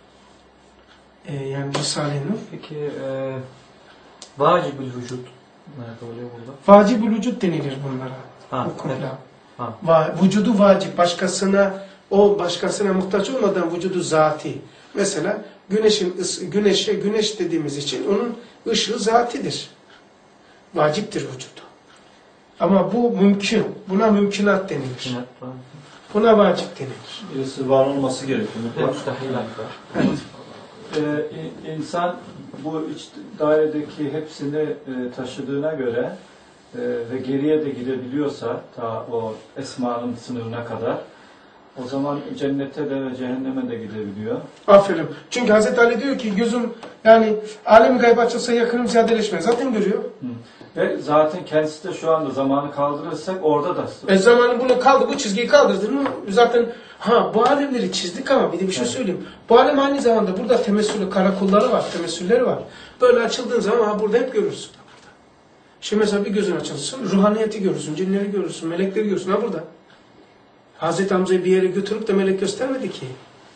Yani Risale-i Nur. Peki vacibül vücut nerede oluyor burada? Vacib-ül vücut denilir bunlara. Ha, Hukumda. evet. Ha. Vücudu vacip. Başkasına muhtaç olmadan vücudu zati. Mesela güneş dediğimiz için onun ışığı zatidir. Vaciptir vücudu. Ama bu mümkün. Buna mümkünat denilir. Buna vacip denilir. Birisi var olması gerekiyor. Müstahilat var. İnsan bu iç dairedeki hepsini taşıdığına göre ve geriye de gidebiliyorsa ta o esmanın sınırına kadar o zaman cennete de ve cehenneme de gidebiliyor. Aferin. Çünkü Hazreti Ali diyor ki gözüm yani alem-i gayb açılsa yakınım ziyadeleşmez. Zaten görüyor. Ve zaten kendisi de şu anda zamanı kaldırırsak orada da. Zamanı bunu bu çizgiyi kaldırdın mı zaten bu alemleri çizdik ama bir de bir şey söyleyeyim. Bu alem aynı zamanda burada temessülü karakolları var, temessülleri var. Böyle açıldığın zaman burada hep görürsün. Şimdi mesela bir gözün açılsın, ruhaniyeti görürsün, cinleri görürsün, melekleri görürsün. Burada. Hazreti Hamza'yı bir yere götürüp de melek göstermedi ki.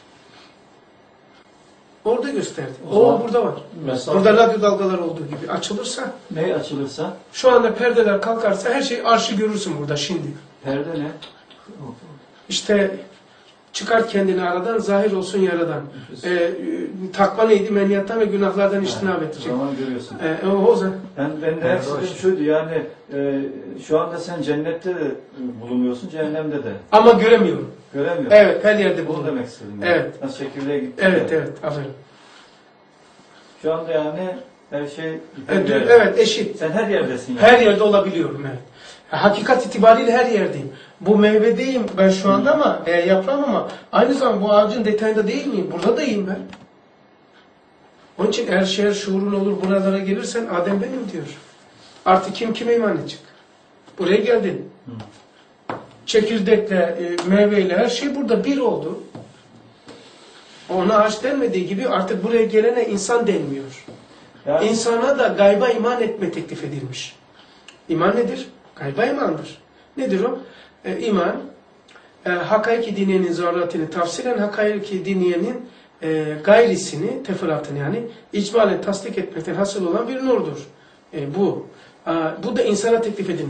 Orada gösterdi. O burada var. Mesela, burada radyo dalgaları olduğu gibi açılırsa, ne açılırsa? şu anda perdeler kalkarsa her şey arşı görürsün burada şimdi. Perde ne? İşte çıkart kendini aradan, zahir olsun yaradan. Takva neydi? Meniyattan ve günahlardan içtinab edecek. O zaman görüyorsun. O zaman. Ben de hep sizin şuydu yani şu anda sen cennette de bulunuyorsun, cehennemde de. Ama göremiyorum. Göremiyorum. Evet, her yerde Bunu bulunuyor. demek istedim. Yani. Evet. Nasıl çekirdeğe gittik Evet, ya. evet, aferin. Şu anda yani her şey... Evet, eşit. Sen her yerdesin yani. Her yerde olabiliyorum, evet. Hakikat itibariyle her yerdeyim. Bu meyvedeyim ben şu anda ama, yaprağım ama aynı zamanda bu ağacın detayında değil miyim? Burada deyim ben. Onun için eğer şuurun olur buralara gelirsen Adem benim diyor. Artık kim kime iman edecek? Buraya geldin. Çekirdekle, meyveyle her şey burada bir oldu. Ona ağaç denmediği gibi artık buraya gelene insan denmiyor. Yani, İnsana da gayba iman etme teklif edilmiş. İman nedir? Gayba imandır. Nedir o? İman, hakaik-i diniyenin zaruratını tafsilen hakaik-i diniyenin gayrisini, teferruatını yani icmalen tasdik etmekten hasıl olan bir nurdur. Bu da insana teklif edilmiş.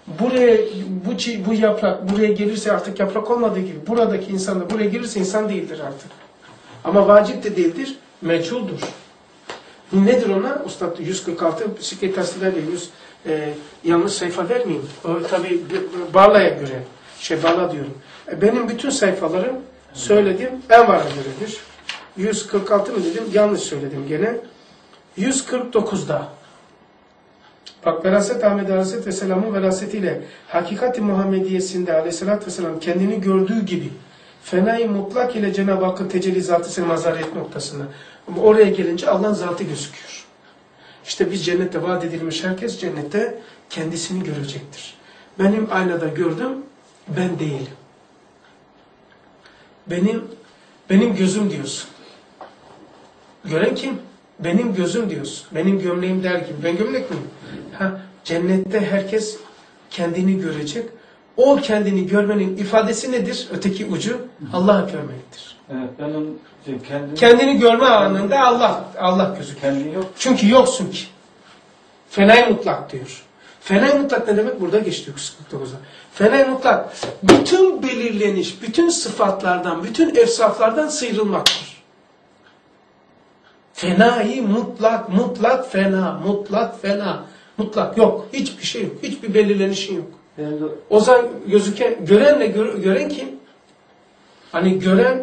buraya bu yaprak buraya gelirse artık yaprak olmadığı gibi buradaki insan da buraya gelirse insan değildir artık. Ama vacip de değildir, meçhuldur. Nedir onlar? Ustad 146 bisiklet tasdirlerle 100 yanlış sayfa vermeyeyim. O tabi Barla'ya göre, Barla diyorum. Benim bütün sayfalarım söylediğim Envar'a göredir. 146 mı dedim? Yanlış söyledim gene. 149'da. Bak Veraset Ahmet Aleyhisselatü Vesselam'ın verasetiyle Hakikat-i Muhammediyesinde Aleyhisselatü Vesselam kendini gördüğü gibi fenai mutlak ile Cenab-ı Hakk'ın tecelli zatı mazhariyet noktasında. Ama oraya gelince Allah'ın zatı gözüküyor. İşte biz cennette vaat edilmiş herkes cennette kendisini görecektir. Benim aynada gördüm, ben değilim. Benim gözüm diyorsun. Gören kim? Benim gözüm diyorsun. Benim gömleğim der gibi. Ben gömlek miyim? Cennette herkes kendini görecek. O kendini görmenin ifadesi nedir? Öteki ucu Allah'ı görmektir. Evet, benim kendini görme anında Allah gözüküyor. Kendi yok. Çünkü yoksun ki. Fenai mutlak diyor. Fenai mutlak ne demek? Burada geçti 149'da. Fenai mutlak bütün belirleniş, bütün sıfatlardan, bütün efsaflardan sıyrılmaktır. Fenai mutlak fena, mutlak yok. Hiçbir şey yok. Hiçbir belirlenişin yok. O zaman görenle gören kim? Hani gören,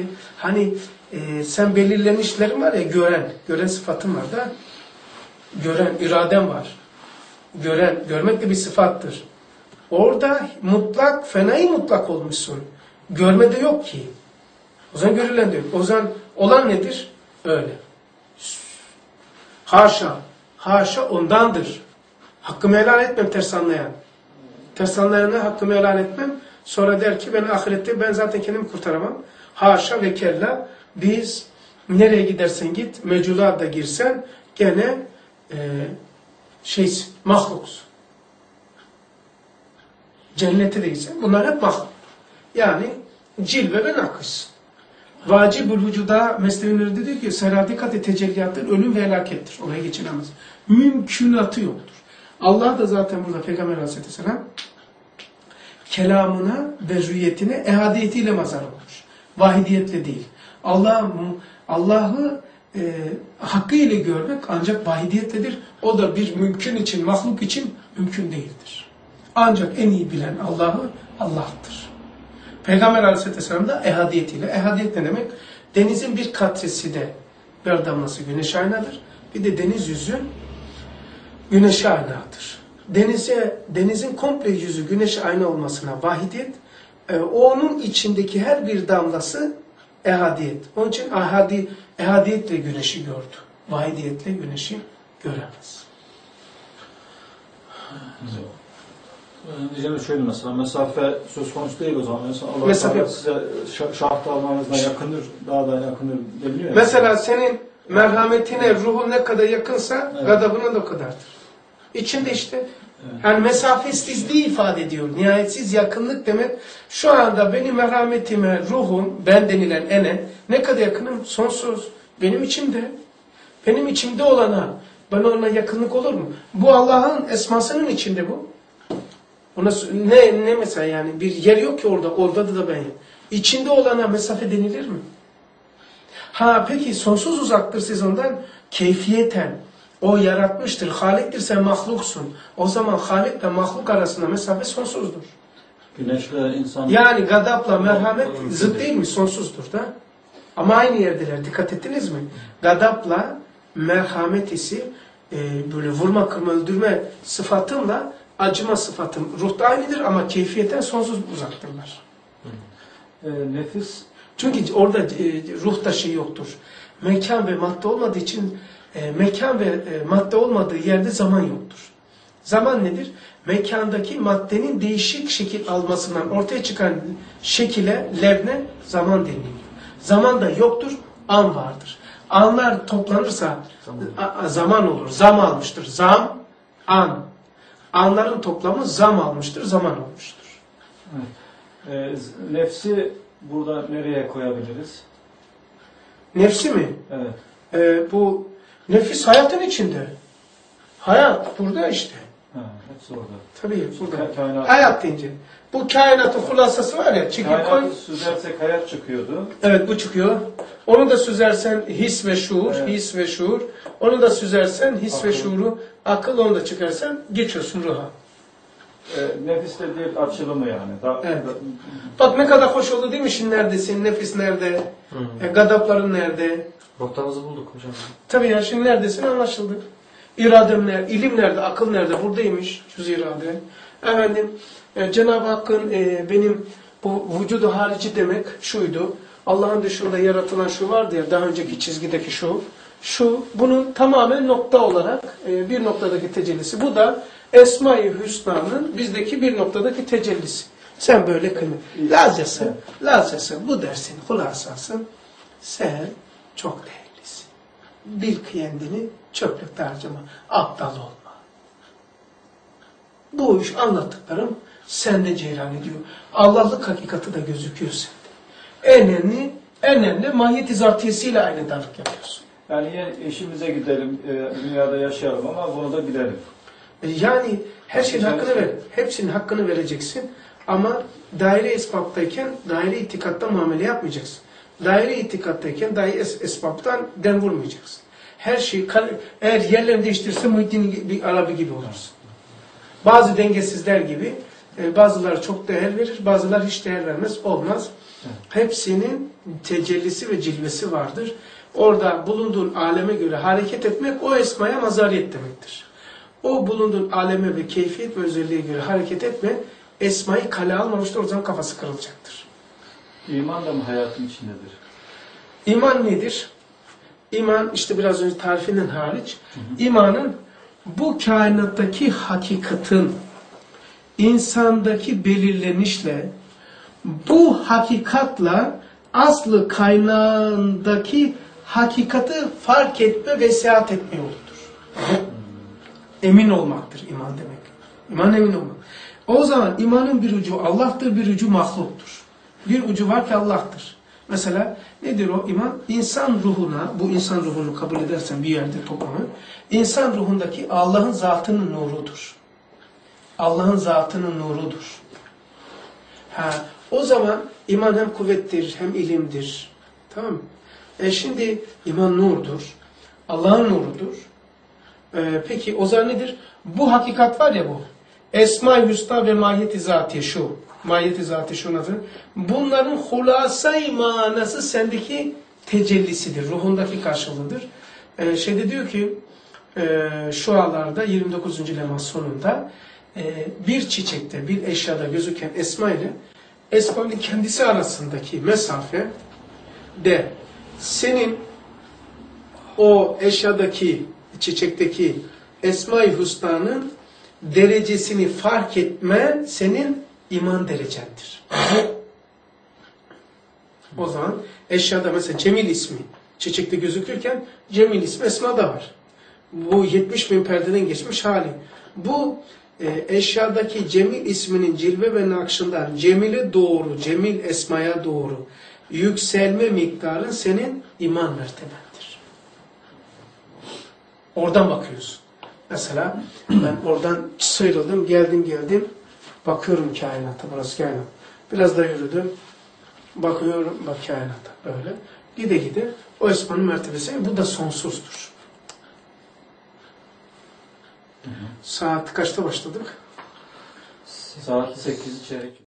sen belirlenişlerin var ya gören sıfatın var da gören, iraden var. Görmek de bir sıfattır. Orada mutlak, fenai mutlak olmuşsun. Görmede yok ki. O zaman görülen de yok. O zaman olan nedir? Öyle. Haşa ondandır. Hakkımı helal etmem ters anlayan. Ters anlayana hakkımı helal etmem. Sonra der ki ben ahirette ben zaten kendimi kurtaramam. Haşa ve kella biz nereye gidersen git, mecula da girsen gene mahluksun. Cennete de gitsen bunlar hep mahluk. Yani cilve ve nakış. Vacibül vücuda mesleğinleri diyor ki seradikat-ı tecelliyattır, ölüm ve helakettir. Oraya geçilemez. Mümkünatı yoktur. Allah da zaten burada Peygamber Aleyhisselam kelamına ve rüyetine ehadiyetiyle mazhar olmuş. Vahidiyetle değil. Allah'ı hakkıyla görmek ancak vahidiyetledir. O da bir mümkün için, mahluk için mümkün değildir. Ancak en iyi bilen Allah'tır. Peygamber Aleyhisselam da ehadiyetiyle. Ehadiyet ne demek? Denizin bir katresi de bir damlası güneş aynadır. Bir de deniz yüzü güneşe aynadır. Denizin komple yüzü güneşe ayna olmasına vahidiyet, onun içindeki her bir damlası ehadiyet. Onun için ehadiyetle güneşi gördü. Vahidiyetle güneşi göremez. Diyeceğim şöyle mesela, mesafe söz konusu değil o zaman. Mesela Allah Mesafe size şahat almanızdan yakındır, daha da yakındır deniliyor. Mesela senin merhametine ruhun ne kadar yakınsa gadabına da o kadardır. İçinde işte yani mesafesizliği ifade ediyor. Nihayetsiz yakınlık demek. Şu anda benim merhametime ruhum, ben denilen ene ne kadar yakınım? Sonsuz. Benim içimde. Benim içimde olana bana ona yakınlık olur mu? Bu Allah'ın esmasının içinde bu. Ona ne mesela yani bir yer yok ki orada da ben. İçinde olana mesafe denilir mi? Peki sonsuz uzaktır siz ondan keyfiyeten. O yaratmıştır, Halik'tir, sen mahluksun. O zaman Halik ve mahluk arasında mesafe sonsuzdur. Güneşle insan... Yani gadapla merhamet zıt değil mi? Sonsuzdur da. Ama aynı yerdeler. Dikkat ettiniz mi? Gadapla merhamet ise böyle vurma, kırma, öldürme sıfatımla acıma sıfatım ruhta aynıdır ama keyfiyetten sonsuz uzaktırlar. Nefis... Çünkü orada ruhta şey yoktur. Mekan ve madde olmadığı için mekan ve madde olmadığı yerde zaman yoktur. Zaman nedir? Mekandaki maddenin değişik şekil almasından ortaya çıkan şekillerine zaman deniliyor. Zaman da yoktur, an vardır. Anlar toplanırsa zaman olur. Zam almıştır. Zam, an. Anların toplamı zam almıştır, zaman olmuştur. Evet. Nefsi burada nereye koyabiliriz? Nefsi mi? Evet. Bu nefis hayatın içinde. Hayat burada işte. Ha. Hepsi orada. Tabii burada. Kainat, Hayat deyince. Bu kainatın hulasası var ya. Çekil koy. kainatı süzersek hayat çıkıyordu. Evet bu çıkıyor. Onu da süzersen his ve şuur, Evet. his ve şuur. Onu da süzersen his ve Akıl. şuuru, akıl onu da çıkarsan geçiyorsun ruha. Nefis de değil açılımı yani. Evet. Bak ne kadar hoş oldu değil mi şimdi neredesin, nefis nerede, gadapların nerede? Rotamızı bulduk hocam. Tabii ya şimdi neredesin anlaşıldı. İradem nerede, ilim nerede, akıl nerede? Buradaymış cüz irade. Efendim Cenab-ı Hakk'ın benim bu vücudu harici demek şuydu. Allah'ın dışında yaratılan şu vardı ya daha önceki çizgideki şu bunun tamamen nokta olarak bir noktadaki tecellisi. Bu da Esma-i Hüsna'nın bizdeki bir noktadaki tecellisi. Sen böyle kıymet. Lazcası bu dersin hulasası. Sen çok değerlisin. Bil kendini çöplükte harcama. Aptal olma. Bu iş anlattıklarım sende cereyan ediyor. Allah'lık hakikati de gözüküyor sende. En önemli mahiyet-i zatiyesiyle aynı darlık yapıyorsun. Yani yine işimize gidelim, dünyada yaşayalım ama bunu da bilelim. Yani her şeyin hakkını ver. Hepsinin hakkını vereceksin. Ama daire esbaptayken daire itikatta muamele yapmayacaksın. Daire itikattayken daire esbaptan dem vurmayacaksın. Her şey, eğer yerlerini değiştirirse Muhyiddin bir Arabi gibi olursun. Bazı dengesizler gibi bazıları çok değer verir, bazıları hiç değer vermez. Olmaz. Hepsinin tecellisi ve cilvesi vardır. Orada bulunduğun aleme göre hareket etmek o esmaya mazariyet demektir. O bulunduğun aleme ve keyfiyet ve özelliğe göre hareket etme, esmayı kale almamıştır, o zaman kafası kırılacaktır. İman da mı hayatın içindedir? İman nedir? İman işte biraz önce tarifinden hariç, imanın bu kainattaki hakikatin insandaki belirlenişle, bu hakikatla aslı kaynağındaki hakikati fark etme ve seyahat etme yoludur. Emin olmaktır iman demek. İman emin olmak. O zaman imanın bir ucu Allah'tır, bir ucu mahluktur. Bir ucu var ki Allah'tır. Mesela nedir o iman? İnsan ruhuna, bu insan ruhunu kabul edersen bir yerde toplamı, insan ruhundaki Allah'ın zatının nurudur. Allah'ın zatının nurudur. O zaman iman hem kuvvettir, hem ilimdir. Tamam mı? Şimdi iman nurdur. Allah'ın nurudur. Peki o zaman nedir? Bu hakikat var ya bu. Esma-i Hüsna ve mahiyet-i zatiye şu. Mahiyet-i zatiye şu nasıl? Bunların hulasa-i manası sendeki tecellisidir. Ruhundaki karşılığıdır. Şeyde diyor ki şualarda 29. lema sonunda bir çiçekte, bir eşyada gözüken esma ile esmanın kendisi arasındaki mesafe de senin o eşyadaki, çiçekteki Esma-i Hüsna'nın derecesini fark etmen senin iman derecendir. O zaman eşyada mesela Cemil ismi çiçekte gözükürken Cemil ismi Esma'da var. Bu 70.000 perdeden geçmiş hali. Bu eşyadaki Cemil isminin cilve ve nakşından Cemil'e doğru, Cemil Esma'ya doğru yükselme miktarın senin iman mertebendir. Oradan bakıyorsun. Mesela ben oradan sıyrıldım, geldim, bakıyorum kainata, burası kainat. Biraz da yürüdüm, bakıyorum, bak kainata böyle. Gide o esmanın mertebesi, bu da sonsuzdur. Saat kaçta başladık? Saat 8 çeyrek.